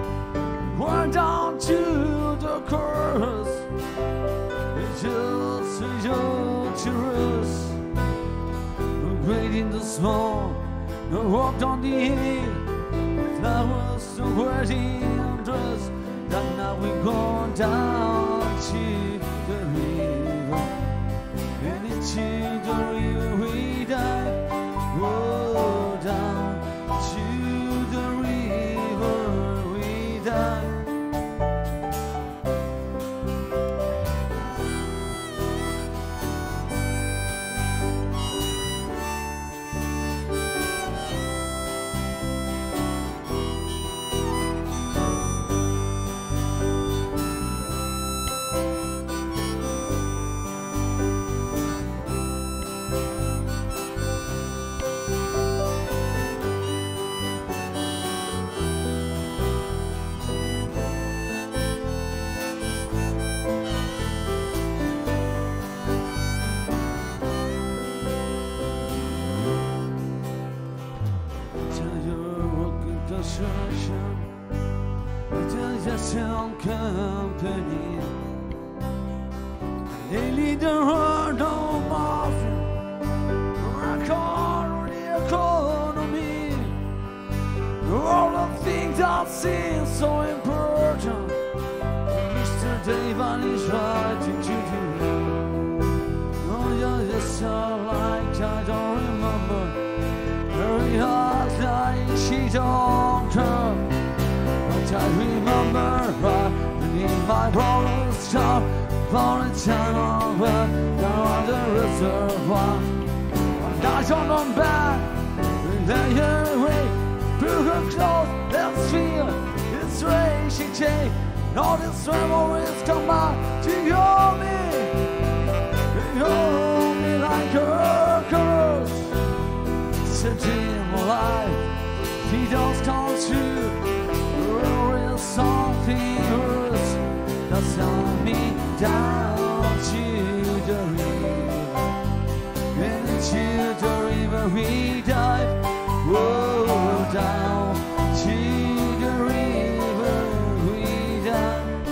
in the smoke, I walked on the hill. Flowers so waiting on us, that now we go down to the river. And into the river we dive, oh, down to the river we dive. Company, they lead the road of mafia, record the economy, all the things that seem so important. Mister Dave is right to do. Oh, yeah, yes, I like, I don't remember. Very hard like she don't come. I remember right in my brother's shop for a channel where there was a reservoir. And I shot on back, and then away, through her clothes, let's feel it's raging day. All this memories come back to hold me, they hold me like a curse. Sitting alive, he does come true. Something worse that's on me down to the river. Into the river we dive. Whoa, down to the river we dive.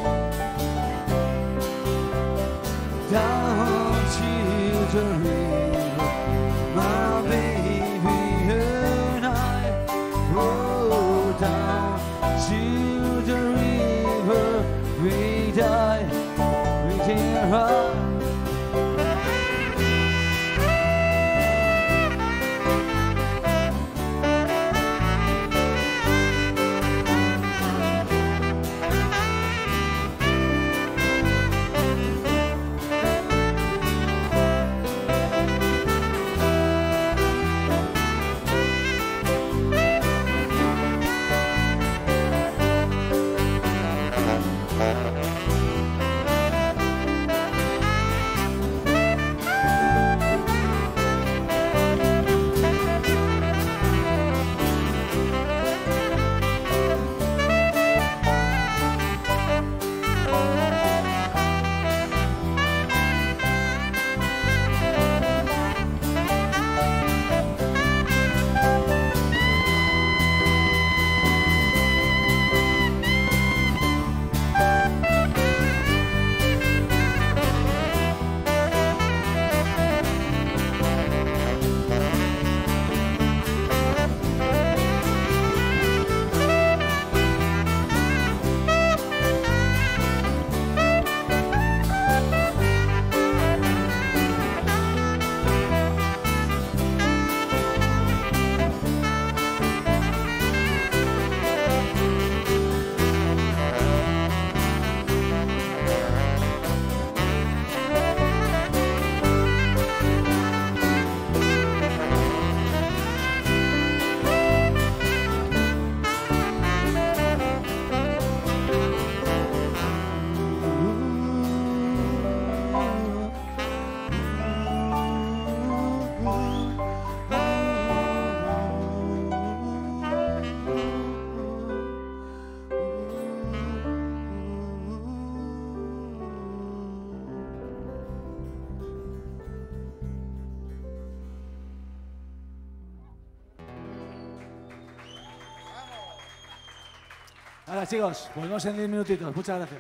Down to the river, my baby and I. Whoa, down to the river we die, we can't run. Ahora chicos, volvemos en diez minutitos. Muchas gracias.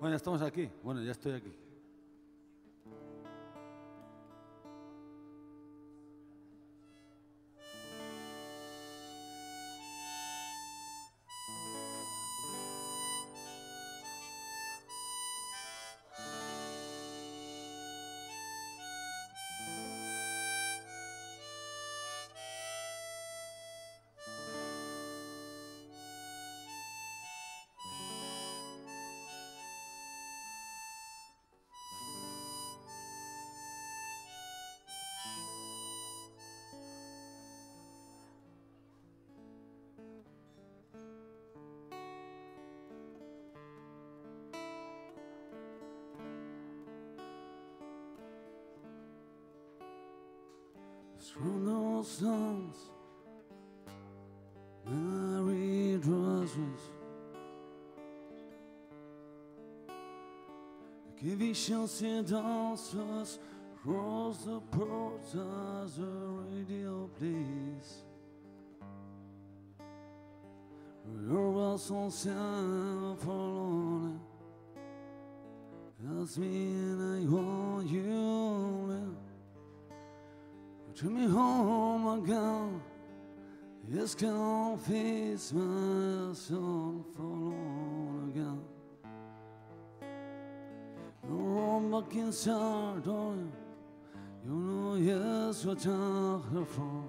Bueno, ya estamos aquí. Bueno, ya estoy aquí. From those songs, married roses, che vi sciolse dansers, across the ports as a radio plays. Your was on sound forlorn, as me and I want you. Take me home again. Yes, can't face my song forlorn again. You're back inside, darling. You know, yes, what I'm here for.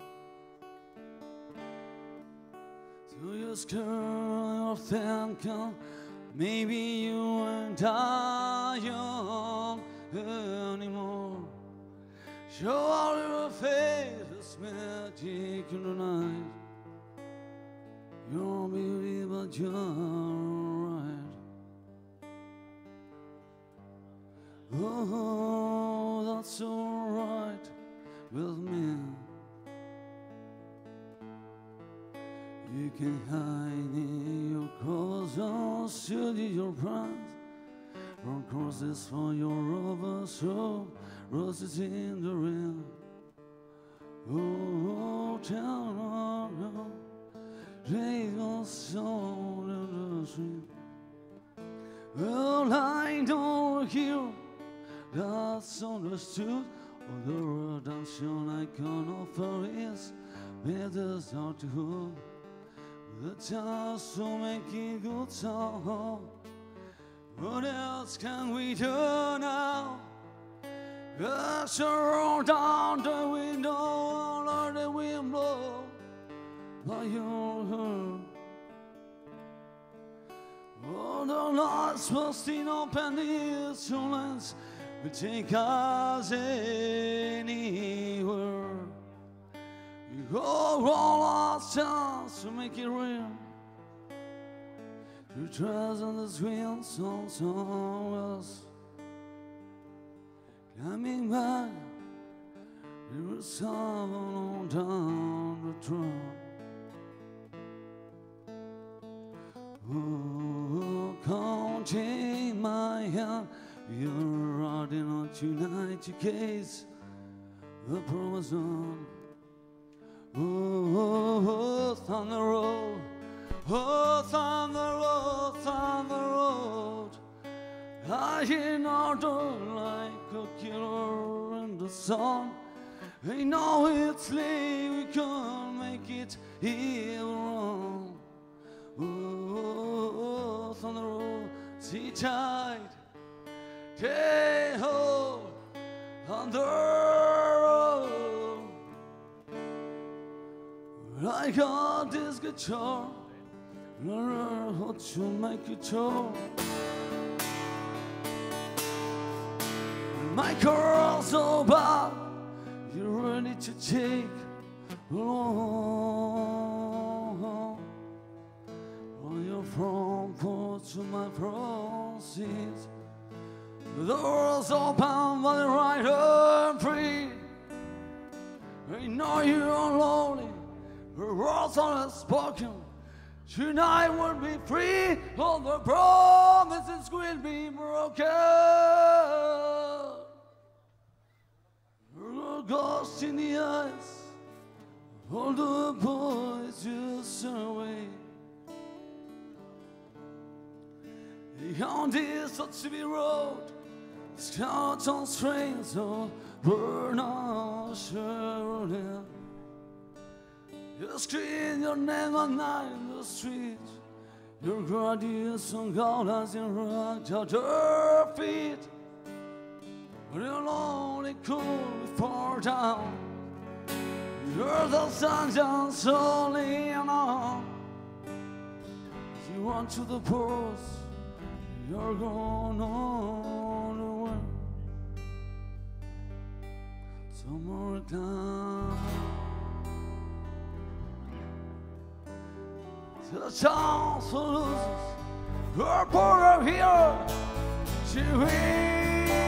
So you scare your thinking, maybe you ain't young anymore. Show all your face, magic in the night. Your beauty, but you're right. Oh, that's alright with me. You can hide in your clothes or study your pride. Run crosses for your overthrow. Roses in the rain. Oh, tell me, no, they will soul in the stream. Well, I don't hear that's understood. All the redemption I can offer is better start to hold. The chance to make it good somehow. What else can we do now? Just roll down the window, let the wind blow by your hair. Oh, the lights busting open the instruments will take us anywhere. You go all our chance to make it real. To trust on the screen, some song else. Coming back, we were someone down the track. Oh, come take my hand. You're riding on tonight, your case, the promise on. Oh, oh, oh, thunder road, oh, thunder road, thunder road. I hear no door like a killer in the sun. I know it's late, we can't make it here wrong. Oh, oh, oh, thunder road, see tide, hey ho, thunder road. I got this guitar, what you make it show. My girl so bad, you're ready to take along. On your front porch to my front seat. The door's open, but the right and free. I know you're lonely, the words are spoken. Tonight will be free, all the promises will be broken. A ghost in the eyes, all the boys just away. On this old city road, skeleton trains of burn out Chevrolet. You scream your name at night in the street. Your guardians on golas and rocked out your feet. But you're lonely, cool, far down. You're the sunshine slowly on. As you run to the post, you're going on the way. Somewhere down to the chance for losers. You're part of here. She wins.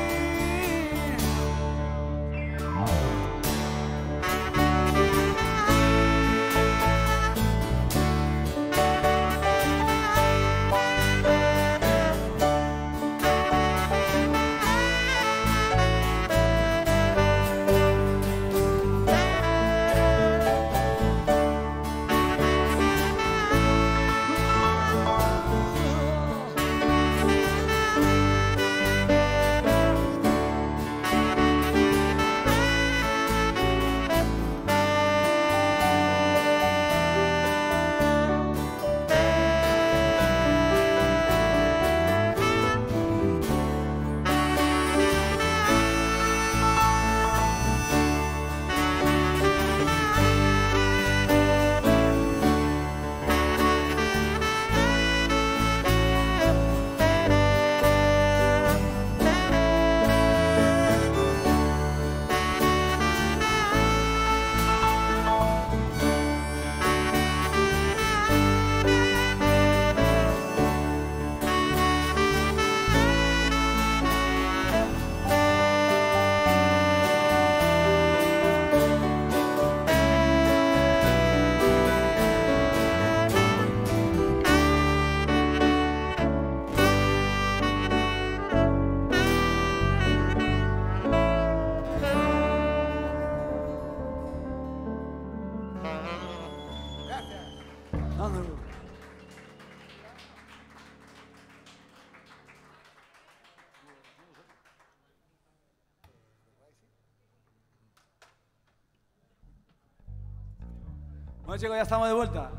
Bueno chicos, ya estamos de vuelta.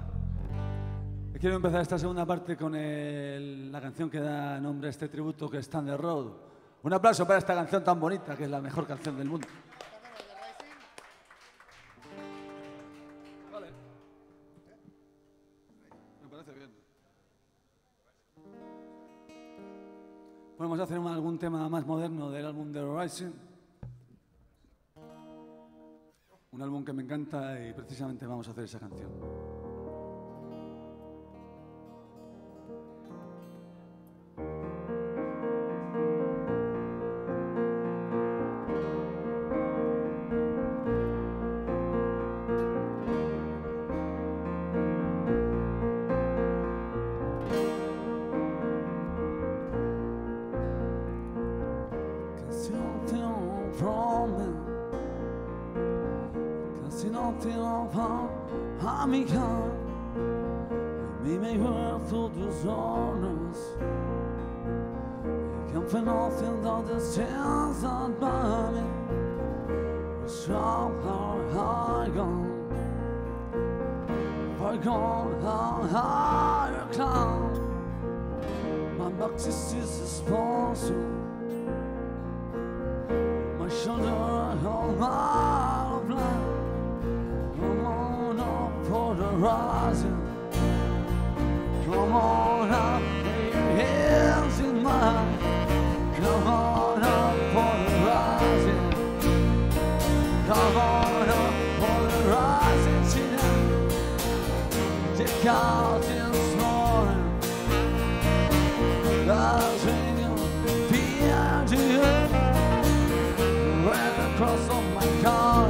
Quiero empezar esta segunda parte con el- la canción que da nombre a este tributo, que es Thunder Road. Un aplauso para esta canción tan bonita, que es la mejor canción del mundo. Vale. Me parece bien. Bueno, vamos a hacer un- algún tema más moderno del álbum The Rising. Un álbum que me encanta y precisamente vamos a hacer esa canción. Canción from me. Casi no te va a mi cara. A mí me vuelto tus órdenes. Y que fue nothing this chance that by me. So how I gone. For gone how high I climb. My box is a sponsor. My shoulder on my blind. Come on up for the rising. Come on up, lay your hands in mine. Come on up for the rising. Come on up for the rising tonight. Take out this morning. That's when you feel to you. Right across on my car.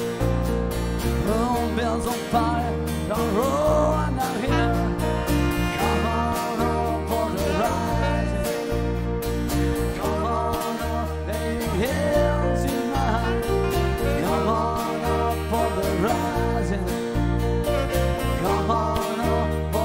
Oh, bells on fire, don't roll down here. Come on up for the rising. Come on up, lay your hands in mine. Come on up for the rising. Come on up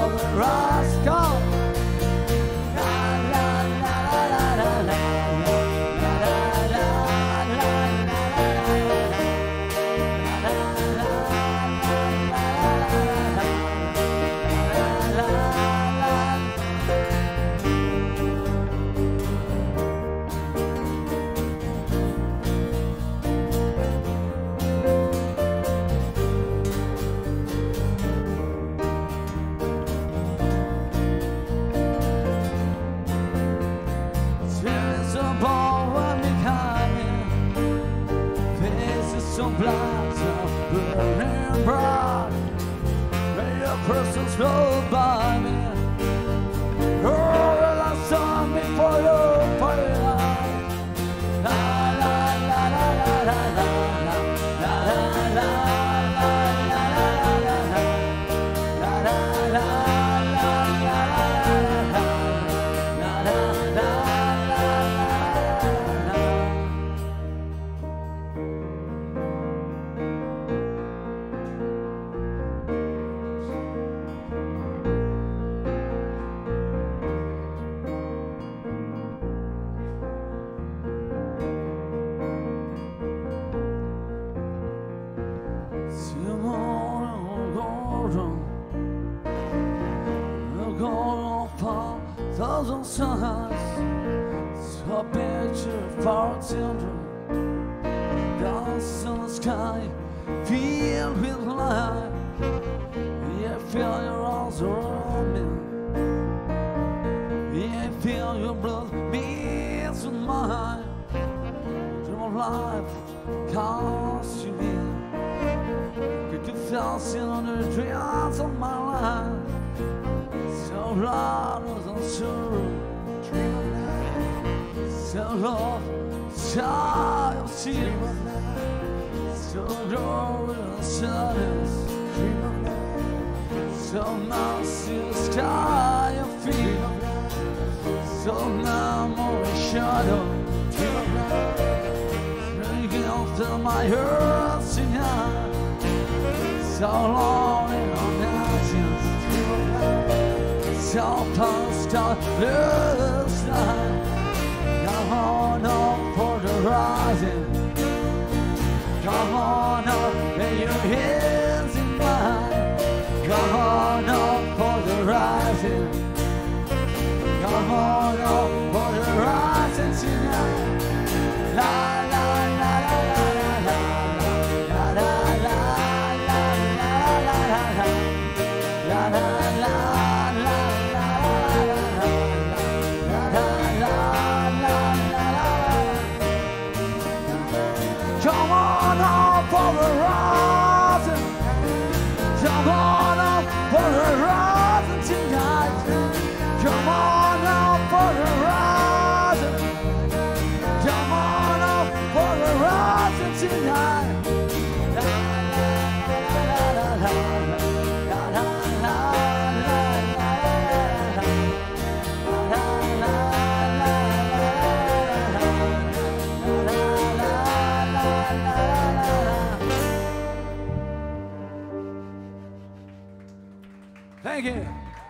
lights are burning bright. May your presence go by me. Oh, I saw me for your fire. La la la la la la la la la la la la la la. Thousand suns, so picture for children. Dance in the sky, filled with light. Yeah, feel your arms around me. Yeah, feel your blood beats with mine. Dream of life, cause you in. Get you thousand under the dreams of my life. So loud as I'm sure, dream of life. So love, child of tears. So glory and sadness, dream of life. So mousy sky of fear. So memory shadow, dream of life. Breaking after my heart tonight. So lonely on mountains, dream of life. So past our blue sky. Come on up for the rising. Come on up, lay your hands in mine. Come on up for the rising. Come on up for the rising tonight. La la la la la la la la la la la la la la la. Come on up for the rising. Come on up for the rising tonight. Come on up for the rising. Come on up for the rising tonight. La la la la la la la la Thank you.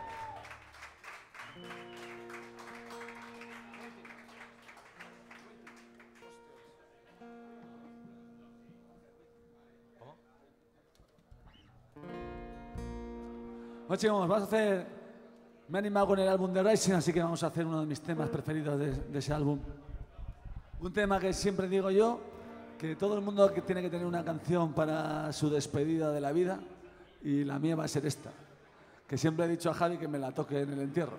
Bueno, chicos, vamos a hacer... Me he animado con el álbum de Rising, así que vamos a hacer uno de mis temas preferidos de, de ese álbum. Un tema que siempre digo yo, que todo el mundo que tiene que tener una canción para su despedida de la vida, y la mía va a ser esta, que siempre he dicho a Javi que me la toque en el entierro.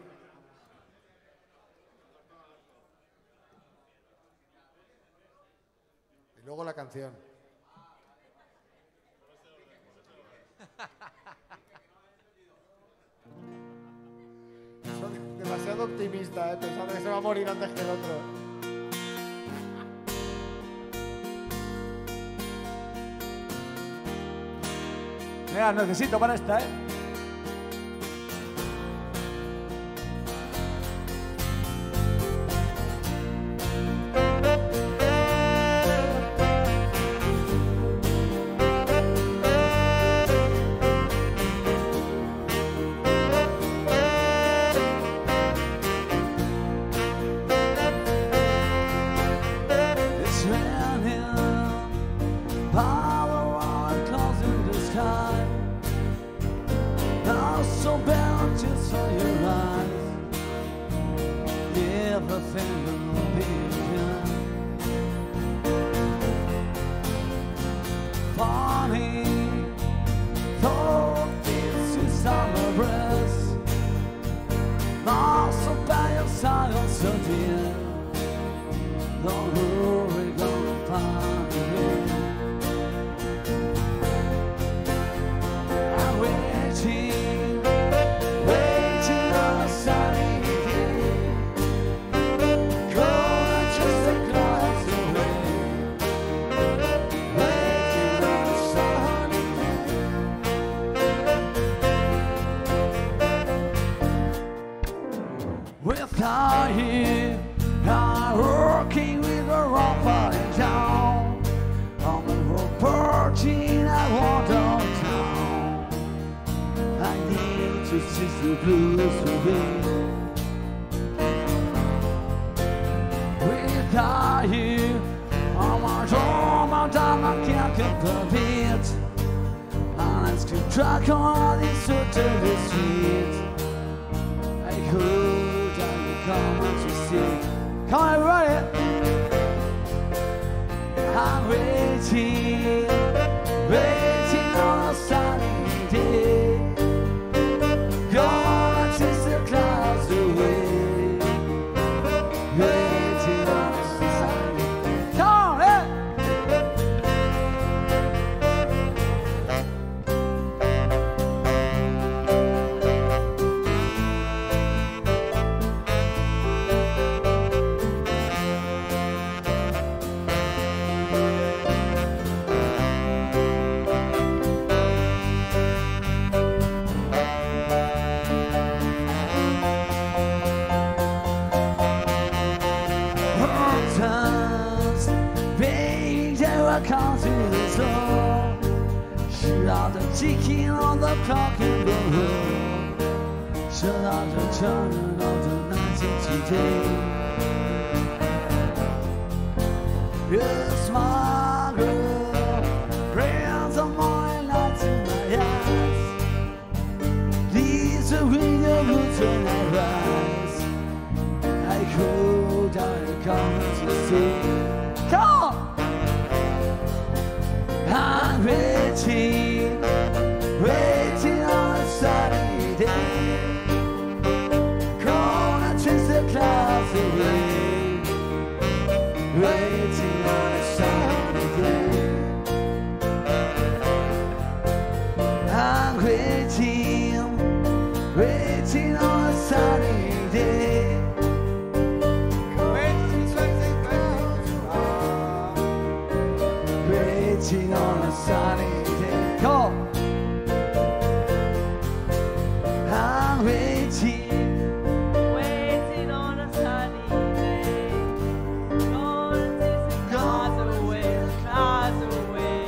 Y luego la canción. Soy demasiado optimista, ¿eh? Pensando que se va a morir antes que el otro. Mira, necesito para esta, ¿eh? Power on clouds in the sky. the blues away. Without you, all my all my time I can't compete. And let's keep track on these dirty streets. I hope that you come out to see. Come on, everybody! I'm waiting, waiting on a sunny day. Gonna chase the clouds away. Waiting on a sunny day. Come on, hey! Ticking on the clock in the room. Shut out the turning of the nineteen today. Yes, my girl, brings the morning light to my eyes. Leads the window roots when I rise. I go down the corner to see. Come on! I'm waiting. Waiting on a sunny day. Gonna chase the clouds away. Waiting on a sunny day. I'm waiting, waiting on a sunny day. Waiting on a sunny day. Come on. I'm waiting, waiting on a sunny day. Gonna chase the clouds away, clouds away.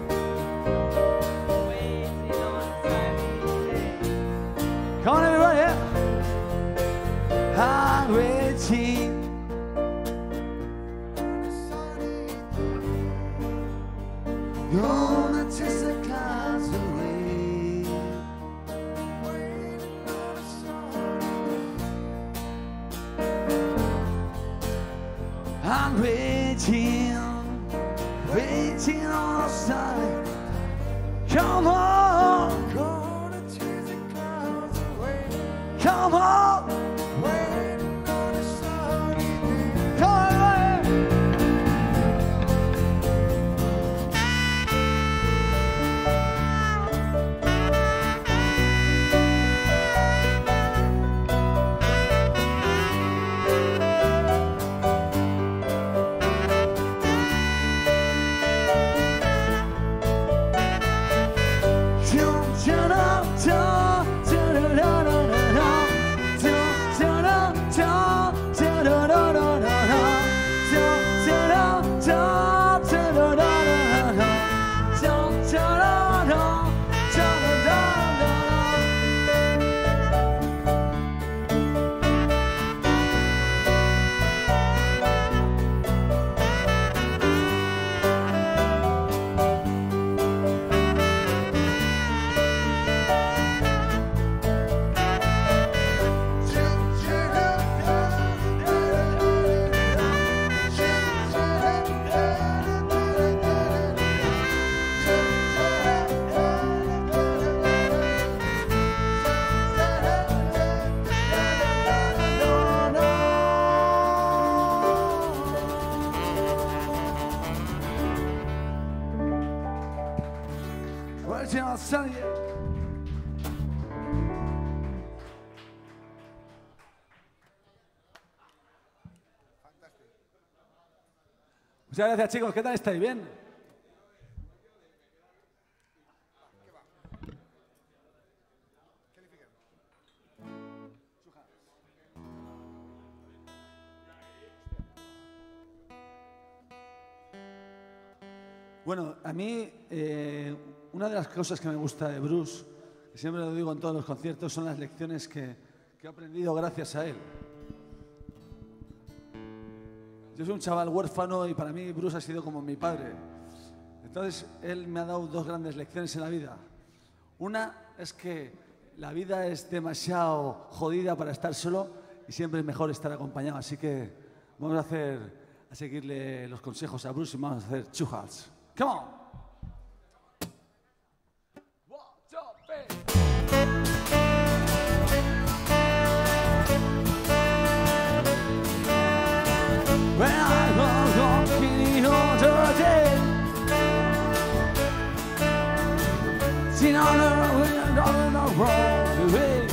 Waiting on a sunny day. Come on, everybody, yeah. I'm waiting. Gonna chase the clouds away. I'm waiting, waiting on a sign. Come on, gonna chase the clouds away. Come on, waiting on a sunny day. Come on, Sunny. Muchas gracias, chicos. ¿Qué tal estáis? ¿Bien? Bueno, a mí eh, una de las cosas que me gusta de Bruce, y siempre lo digo en todos los conciertos, son las lecciones que, que he aprendido gracias a él. Yo soy un chaval huérfano y para mí Bruce ha sido como mi padre. Entonces, él me ha dado dos grandes lecciones en la vida. Una es que la vida es demasiado jodida para estar solo y siempre es mejor estar acompañado. Así que vamos a hacer, a seguirle los consejos a Bruce y vamos a hacer two hearts. Come on. One, two, three. When I was walking on the day, seen on the wind on the road away.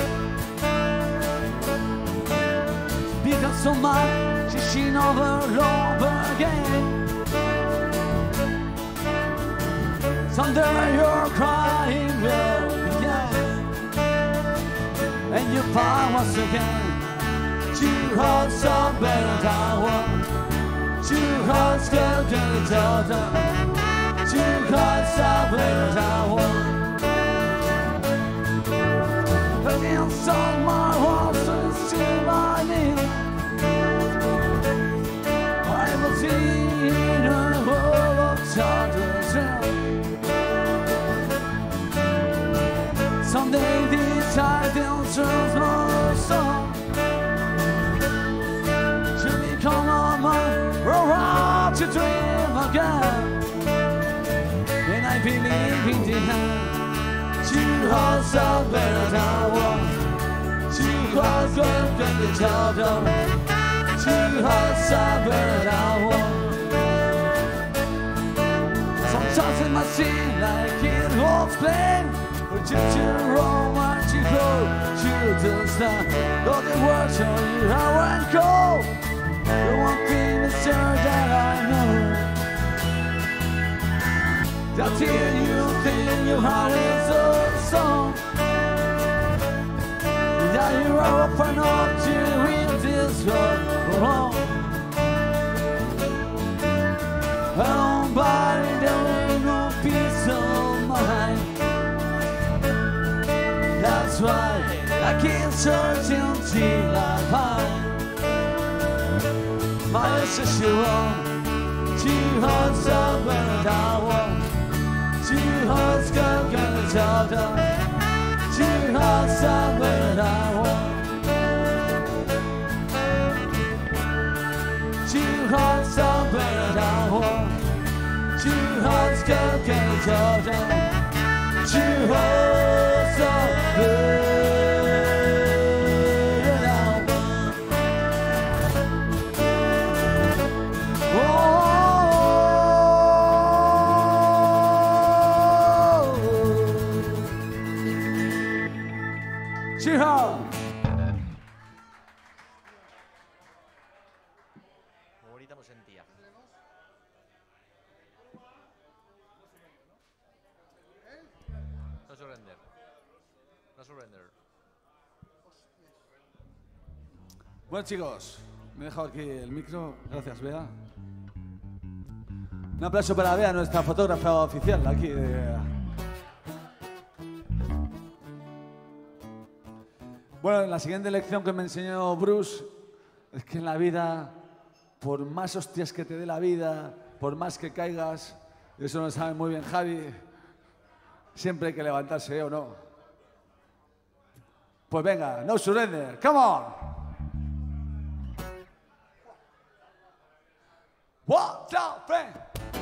Because so much she's seen over and over again. Someday you're crying will begin, and you find once again two hearts are better than one. Two hearts go to each other. Two hearts are better than one. Against all my horses to my knee, I was in a world of charges. Someday these tidings will my song to become a man, grow up to dream again. And I believe in the hand. Two hearts are better than one. Two hearts go to each other. Two hearts are better than one. Sometimes it might seem like it was plain, but you to wrong when you go to the star. Though the words show you how and go. The one thing is sure that I know, that till you think your heart is a song, that you're open up to read this world wrong. Oh, body, there ain't no peace of mind. That's why I keep searching till I find my obsession. Two hearts are better than one. Two hearts go to each other. Two hearts are better than one. Two hearts are better than one. Two hearts go to each other. Two hearts are better than one. Ahorita me sentía. No surrender. No surrender. Bueno, chicos, me he dejado aquí el micro. Gracias, Bea. Un aplauso para Bea, nuestra fotógrafa oficial aquí de... Bueno, la siguiente lección que me enseñó Bruce es que en la vida, por más hostias que te dé la vida, por más que caigas, y eso lo sabe muy bien Javi, siempre hay que levantarse, ¿eh, o no? Pues venga, no surrender, come on! One, two, three.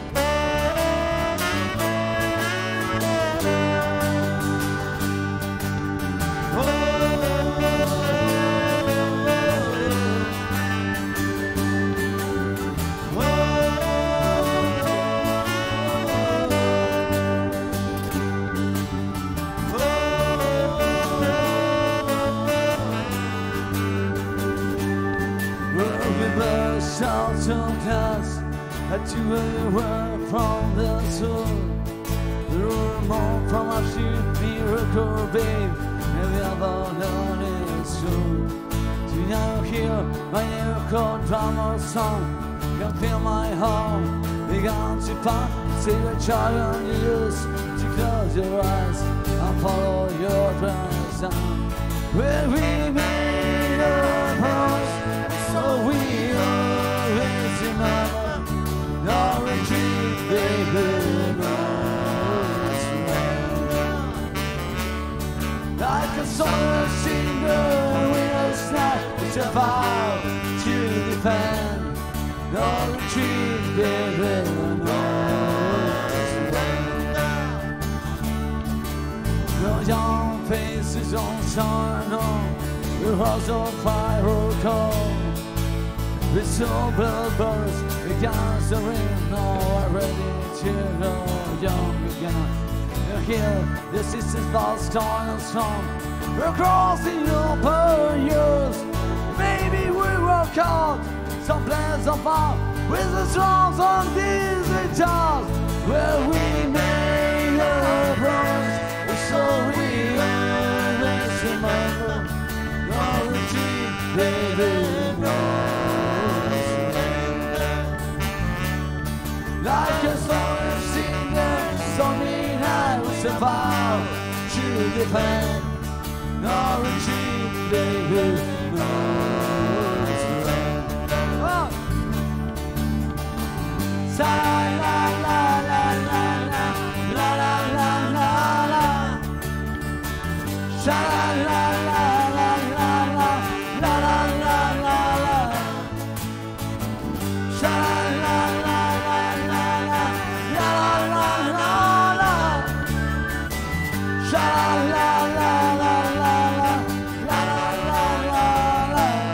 Sometimes that you were from the sun. You were more from a sheep, miracle, babe, and the other none is true. Do you now hear my miracle drama song? Can feel my heart began to pump. See the child you used to close your eyes. I'm follow your dreams and when we made our promise, so we always remember no retreat, baby, no surrender. Like a summer singer with a snap, it's a vow to defend. No retreat, baby, no surrender. Your young faces on shine on, your hearts on fire or cold. With sober birds against the ring, now I'm ready to go young again. You're here, this is the last time and song. We're crossing open years. Maybe we will count some plans apart with the songs on these guitars where we made our promise, so we always remember no retreat, baby, no surrender. Like a song singer, stormy night was a vow to defend. No retreat, baby, no. La la la la la la la la la la la. La la la la la la la la la la la. La la la la la la la la la la. La la la la la la la la la la.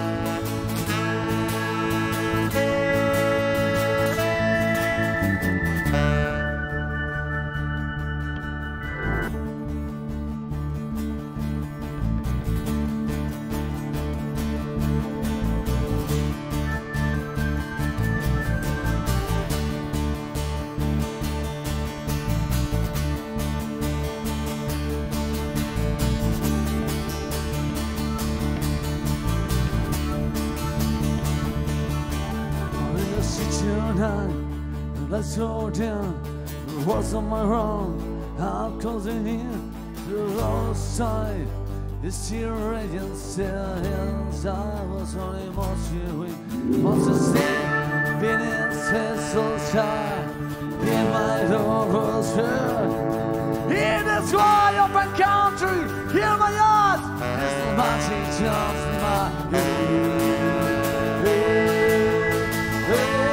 Let's go down. What's on my wrong? I'm closing in the roadside. It's here raging still inside. Was only most you with wants to stay. Been in so shy. In my daughter's hair. In this wide open country. Hear my heart. There's no magic jumps in my head. Hey, hey.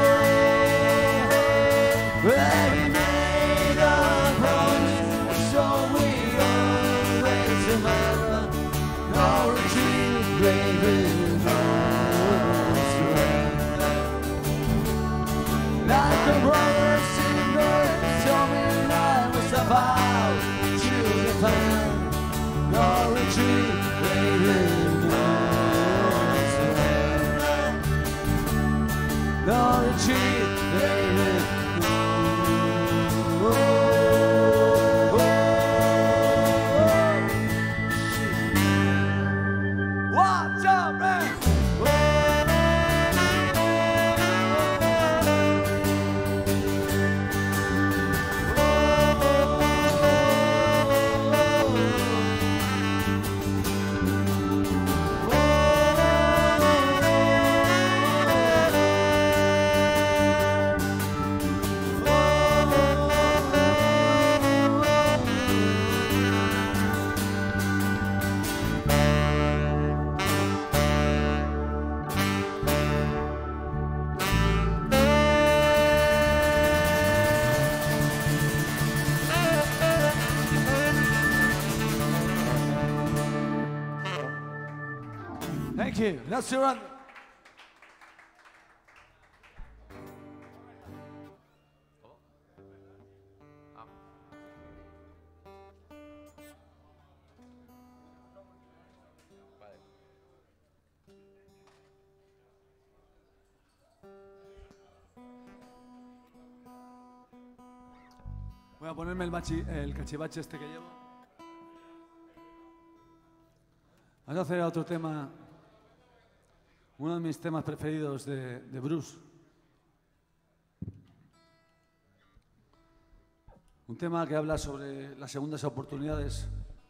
Well, we made a promise, so we always remember. No retreat, baby, no surrender. Like a brother singer, so me night was a vow to defend. No retreat, baby, no surrender. No retreat, baby. Thank you. Let's surrender. Voy a ponerme el, machi, el cachivache este que llevo. Vamos a hacer otro tema, uno de mis temas preferidos de, de Bruce. Un tema que habla sobre las segundas oportunidades,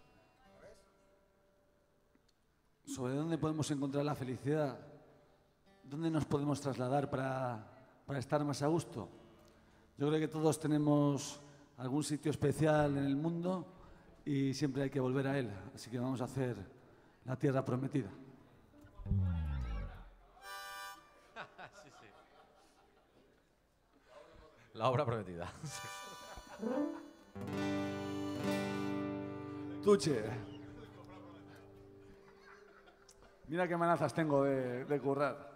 sobre dónde podemos encontrar la felicidad, dónde nos podemos trasladar para, para estar más a gusto. Yo creo que todos tenemos algún sitio especial en el mundo y siempre hay que volver a él. Así que vamos a hacer La Tierra Prometida. Sí, sí. La obra prometida. Tuche. Mira qué manazas tengo de, de currar.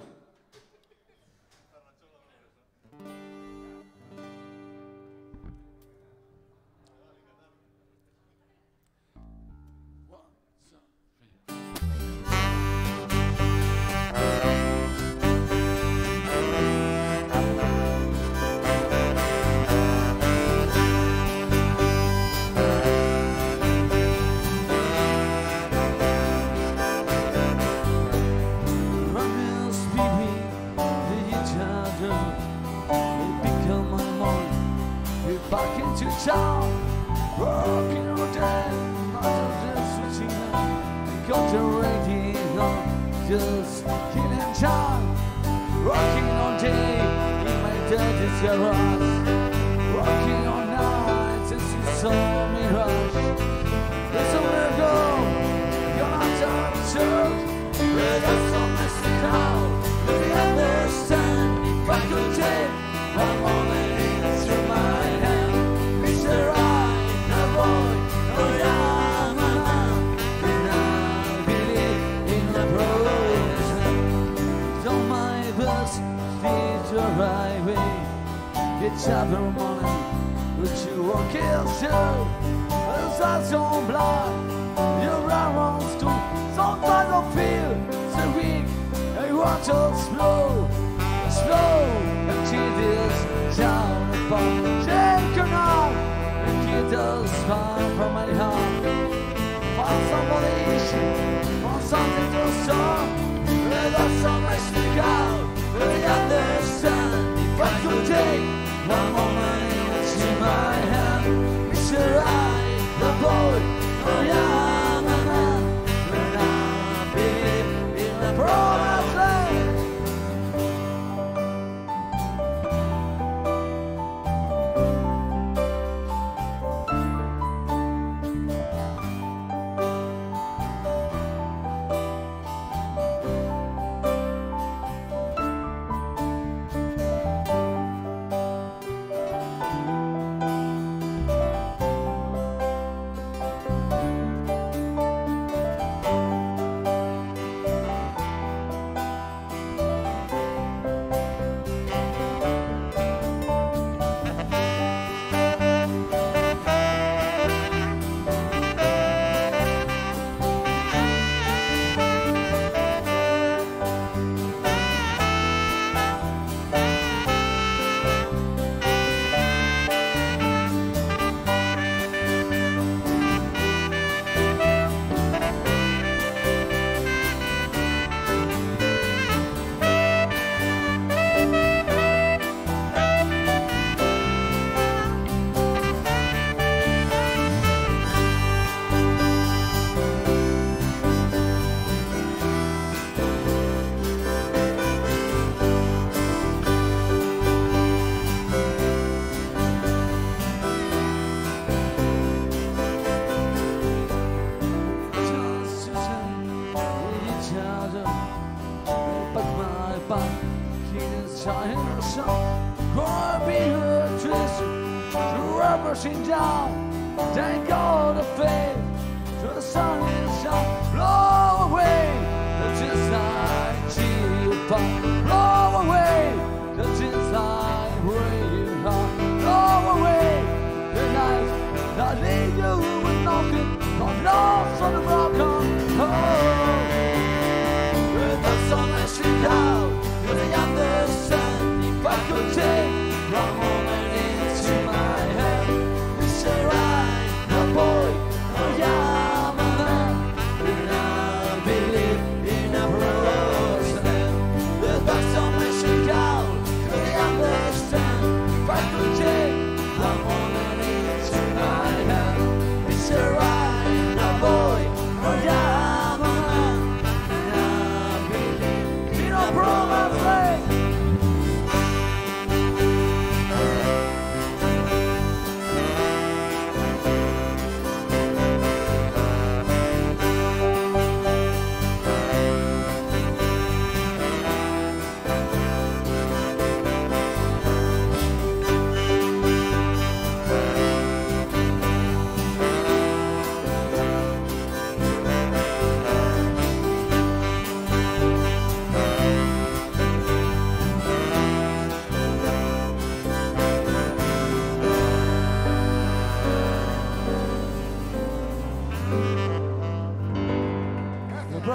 Boy, oh yeah, my man.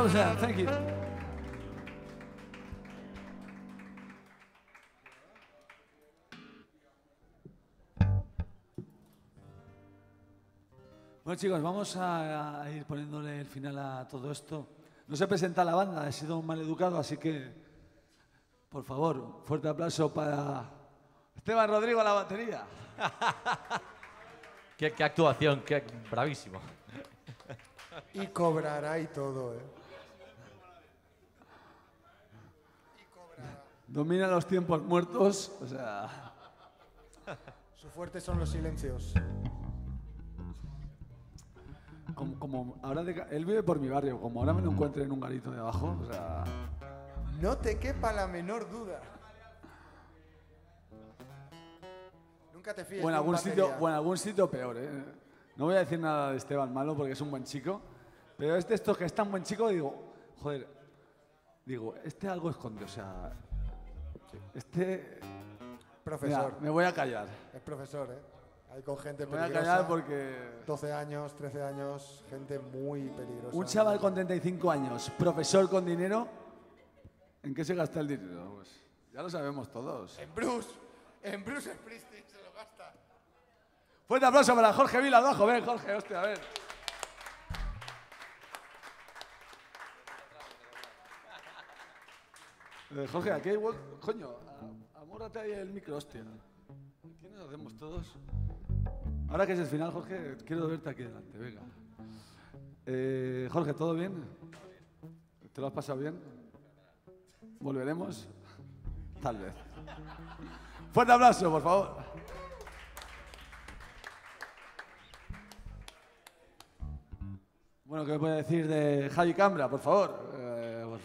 applause there. Thank you. Bueno, chicos, vamos a, a ir poniéndole el final a todo esto. No se presenta la banda, he sido un maleducado, así que, por favor, fuerte aplauso para Esteban Rodrigo a la batería. Qué, qué actuación, qué bravísimo. Y cobrará y todo, ¿eh? Domina los tiempos muertos, o sea... Su fuerte son los silencios. Como, como ahora de- él vive por mi barrio, como ahora me lo encuentre en un garito de abajo, o sea... No te quepa la menor duda. Nunca te fíes O en de un algún sitio, batería. o en algún sitio peor, ¿eh? No voy a decir nada de Esteban malo porque es un buen chico, pero este esto que es tan buen chico, digo, joder, digo, este algo esconde, o sea, este, Profesor. mira, me voy a callar, Es profesor, ¿eh? Hay con gente me voy a peligrosa. callar porque doce años, trece años, gente muy peligrosa. un chaval con treinta y cinco años, profesor con dinero, ¿en qué se gasta el dinero? Pues ya lo sabemos todos. En Bruce, en Bruce Springsteen se lo gasta. Fuerte aplauso para Jorge Vila al bajo, ven Jorge, hostia, a ver. Eh, Jorge, aquí hay hueco. Coño, a- amórrate ahí el micro, hostia. Aquí nos hacemos todos. Ahora que es el final, Jorge, quiero verte aquí delante, venga. Eh, Jorge, ¿todo bien? ¿Te lo has pasado bien? ¿Volveremos? Tal vez. Fuerte aplauso, por favor. Bueno, ¿qué me puede decir de Javi Cambra, por favor? Eh, por-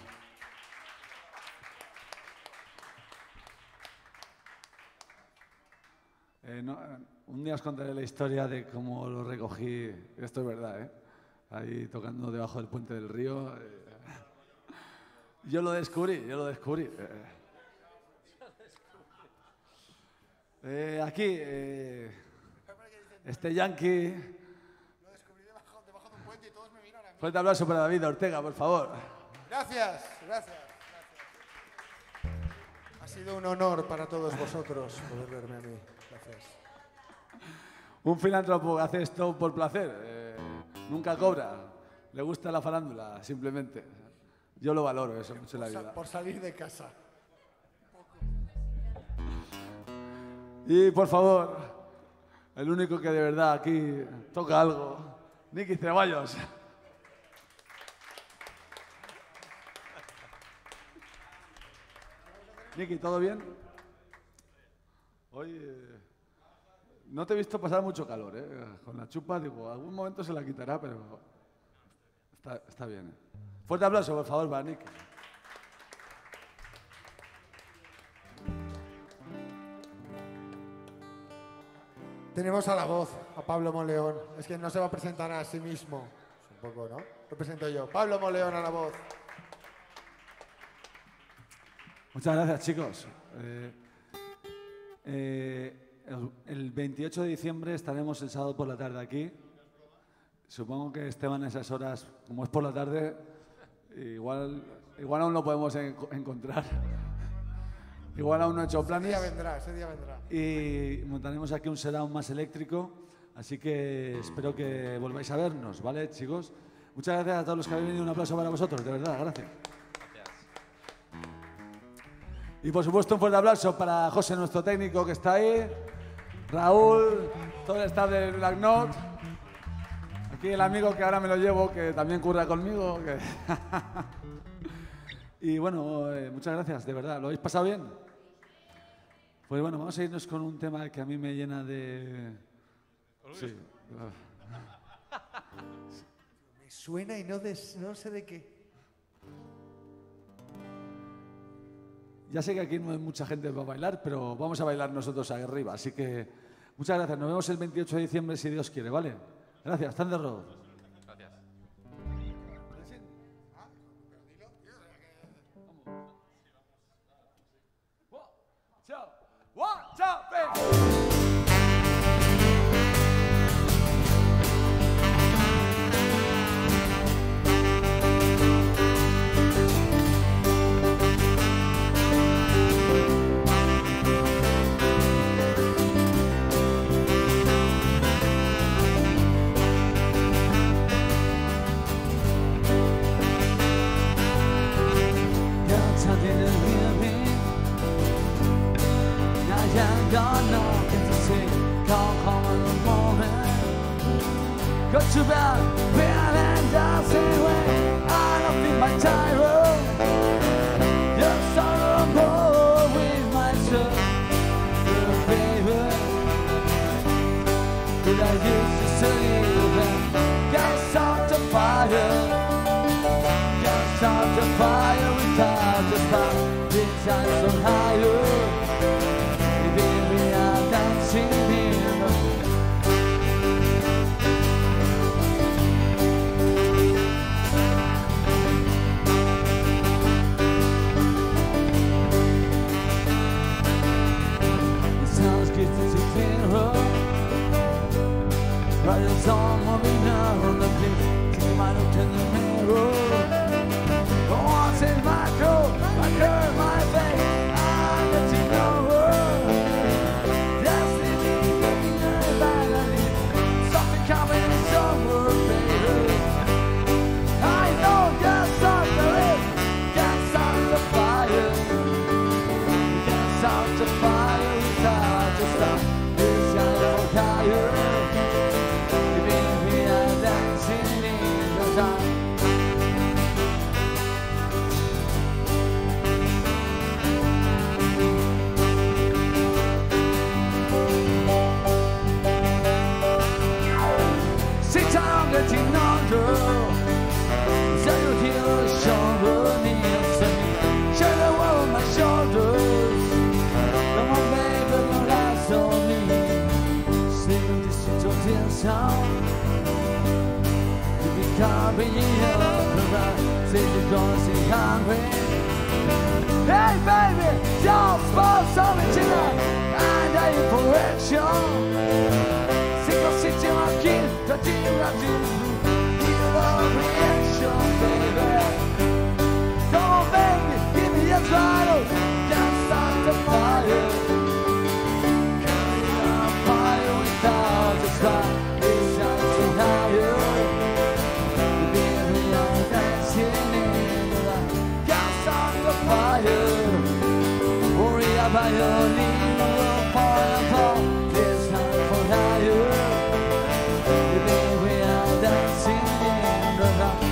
Eh, no, eh, un día os contaré la historia de cómo lo recogí, esto es verdad, ¿eh? Ahí tocando debajo del puente del río. eh. Yo lo descubrí, yo lo descubrí. eh. Eh, aquí, eh, este yankee. Lo descubrí debajo, debajo de un puente y todos me miran a mí. Fuerte aplauso para David Ortega, por favor. Gracias, gracias, gracias. Ha sido un honor para todos vosotros poder verme a mí. Gracias. Un filántropo que hace esto por placer, eh, nunca cobra, le gusta la farándula, simplemente. Yo lo valoro eso mucho en la Por, sa- vida. por salir de casa. Y por favor, el único que de verdad aquí toca algo, Nicky Ceballos. Nicky, ¿todo bien? Hoy eh, no te he visto pasar mucho calor, ¿eh? Con la chupa, digo, algún momento se la quitará, pero está, está bien. Fuerte aplauso, por favor, para Nicky. Tenemos a la voz, a Pablo Moleón. Es que no se va a presentar a sí mismo. Es un poco, ¿no? Lo presento yo. Pablo Moleón a la voz. Muchas gracias, chicos. Eh, eh, el, el veintiocho de diciembre estaremos el sábado por la tarde aquí. Supongo que Esteban a esas horas, como es por la tarde, igual, igual aún lo podemos en- encontrar. Igual aún no he hecho Ese planes. día vendrá, ese día vendrá. Y montaremos aquí un surround más eléctrico. Así que espero que volváis a vernos, ¿vale, chicos? Muchas gracias a todos los que habéis venido. Un aplauso para vosotros, de verdad, gracias. Y por supuesto un fuerte aplauso para José, nuestro técnico que está ahí, Raúl, todo el staff de Black Note, aquí el amigo que ahora me lo llevo, que también curra conmigo. que- y bueno, eh, muchas gracias, de verdad, ¿lo habéis pasado bien? Pues bueno, vamos a irnos con un tema que a mí me llena de... Sí. Me suena y no, des- no sé de qué. Ya sé que aquí no hay mucha gente para bailar, pero vamos a bailar nosotros ahí arriba. Así que muchas gracias. Nos vemos el veintiocho de diciembre si Dios quiere, ¿vale? Gracias. Thunder Road. Gracias. One, two, three. come home in the morning. Go to bed, bed and dancing away. I don't feel my tyrant. Just on the road with myself, baby. But I used to say that can't start the fire. Can't start the fire without the spark. This I'm so higher. Baby, I'm dancing in the Riding on moving out on the beat, take my look in the mirror. Go on, say my girl, my girl, my face, I'm letting know her. Destiny, looking at it badly, something coming in summer, baby. I know, can't start the rain, can't start the fire. Can't start the fire without the stop. This kind of fire. Sit down, getting under. Say you hear a shoulder, share the world on my shoulders. Come on, baby, don't eyes on me. Sing this Ethiopian sound. Can't be here, say you're gonna see hungry. Hey baby, don't spoil something tonight. I'm dying for action. Single city on kid, the deal I do. Feel the reaction, baby. Come on baby, give me a throttle. Can't start the fire. Can't be on fire without the spark. It's time to higher. By your little fire, this time for higher. We are dancing in the dark.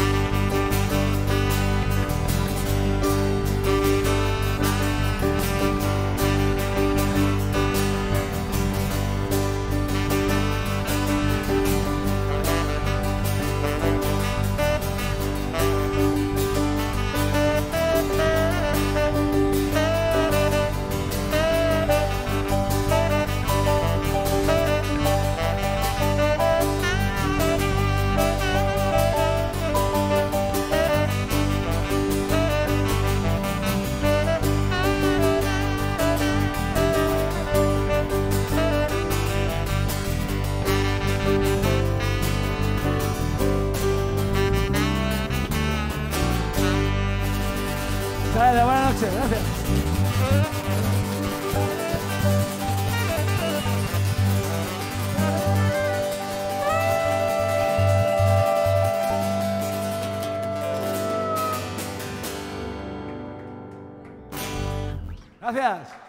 Dale, buenas noches, gracias. Gracias.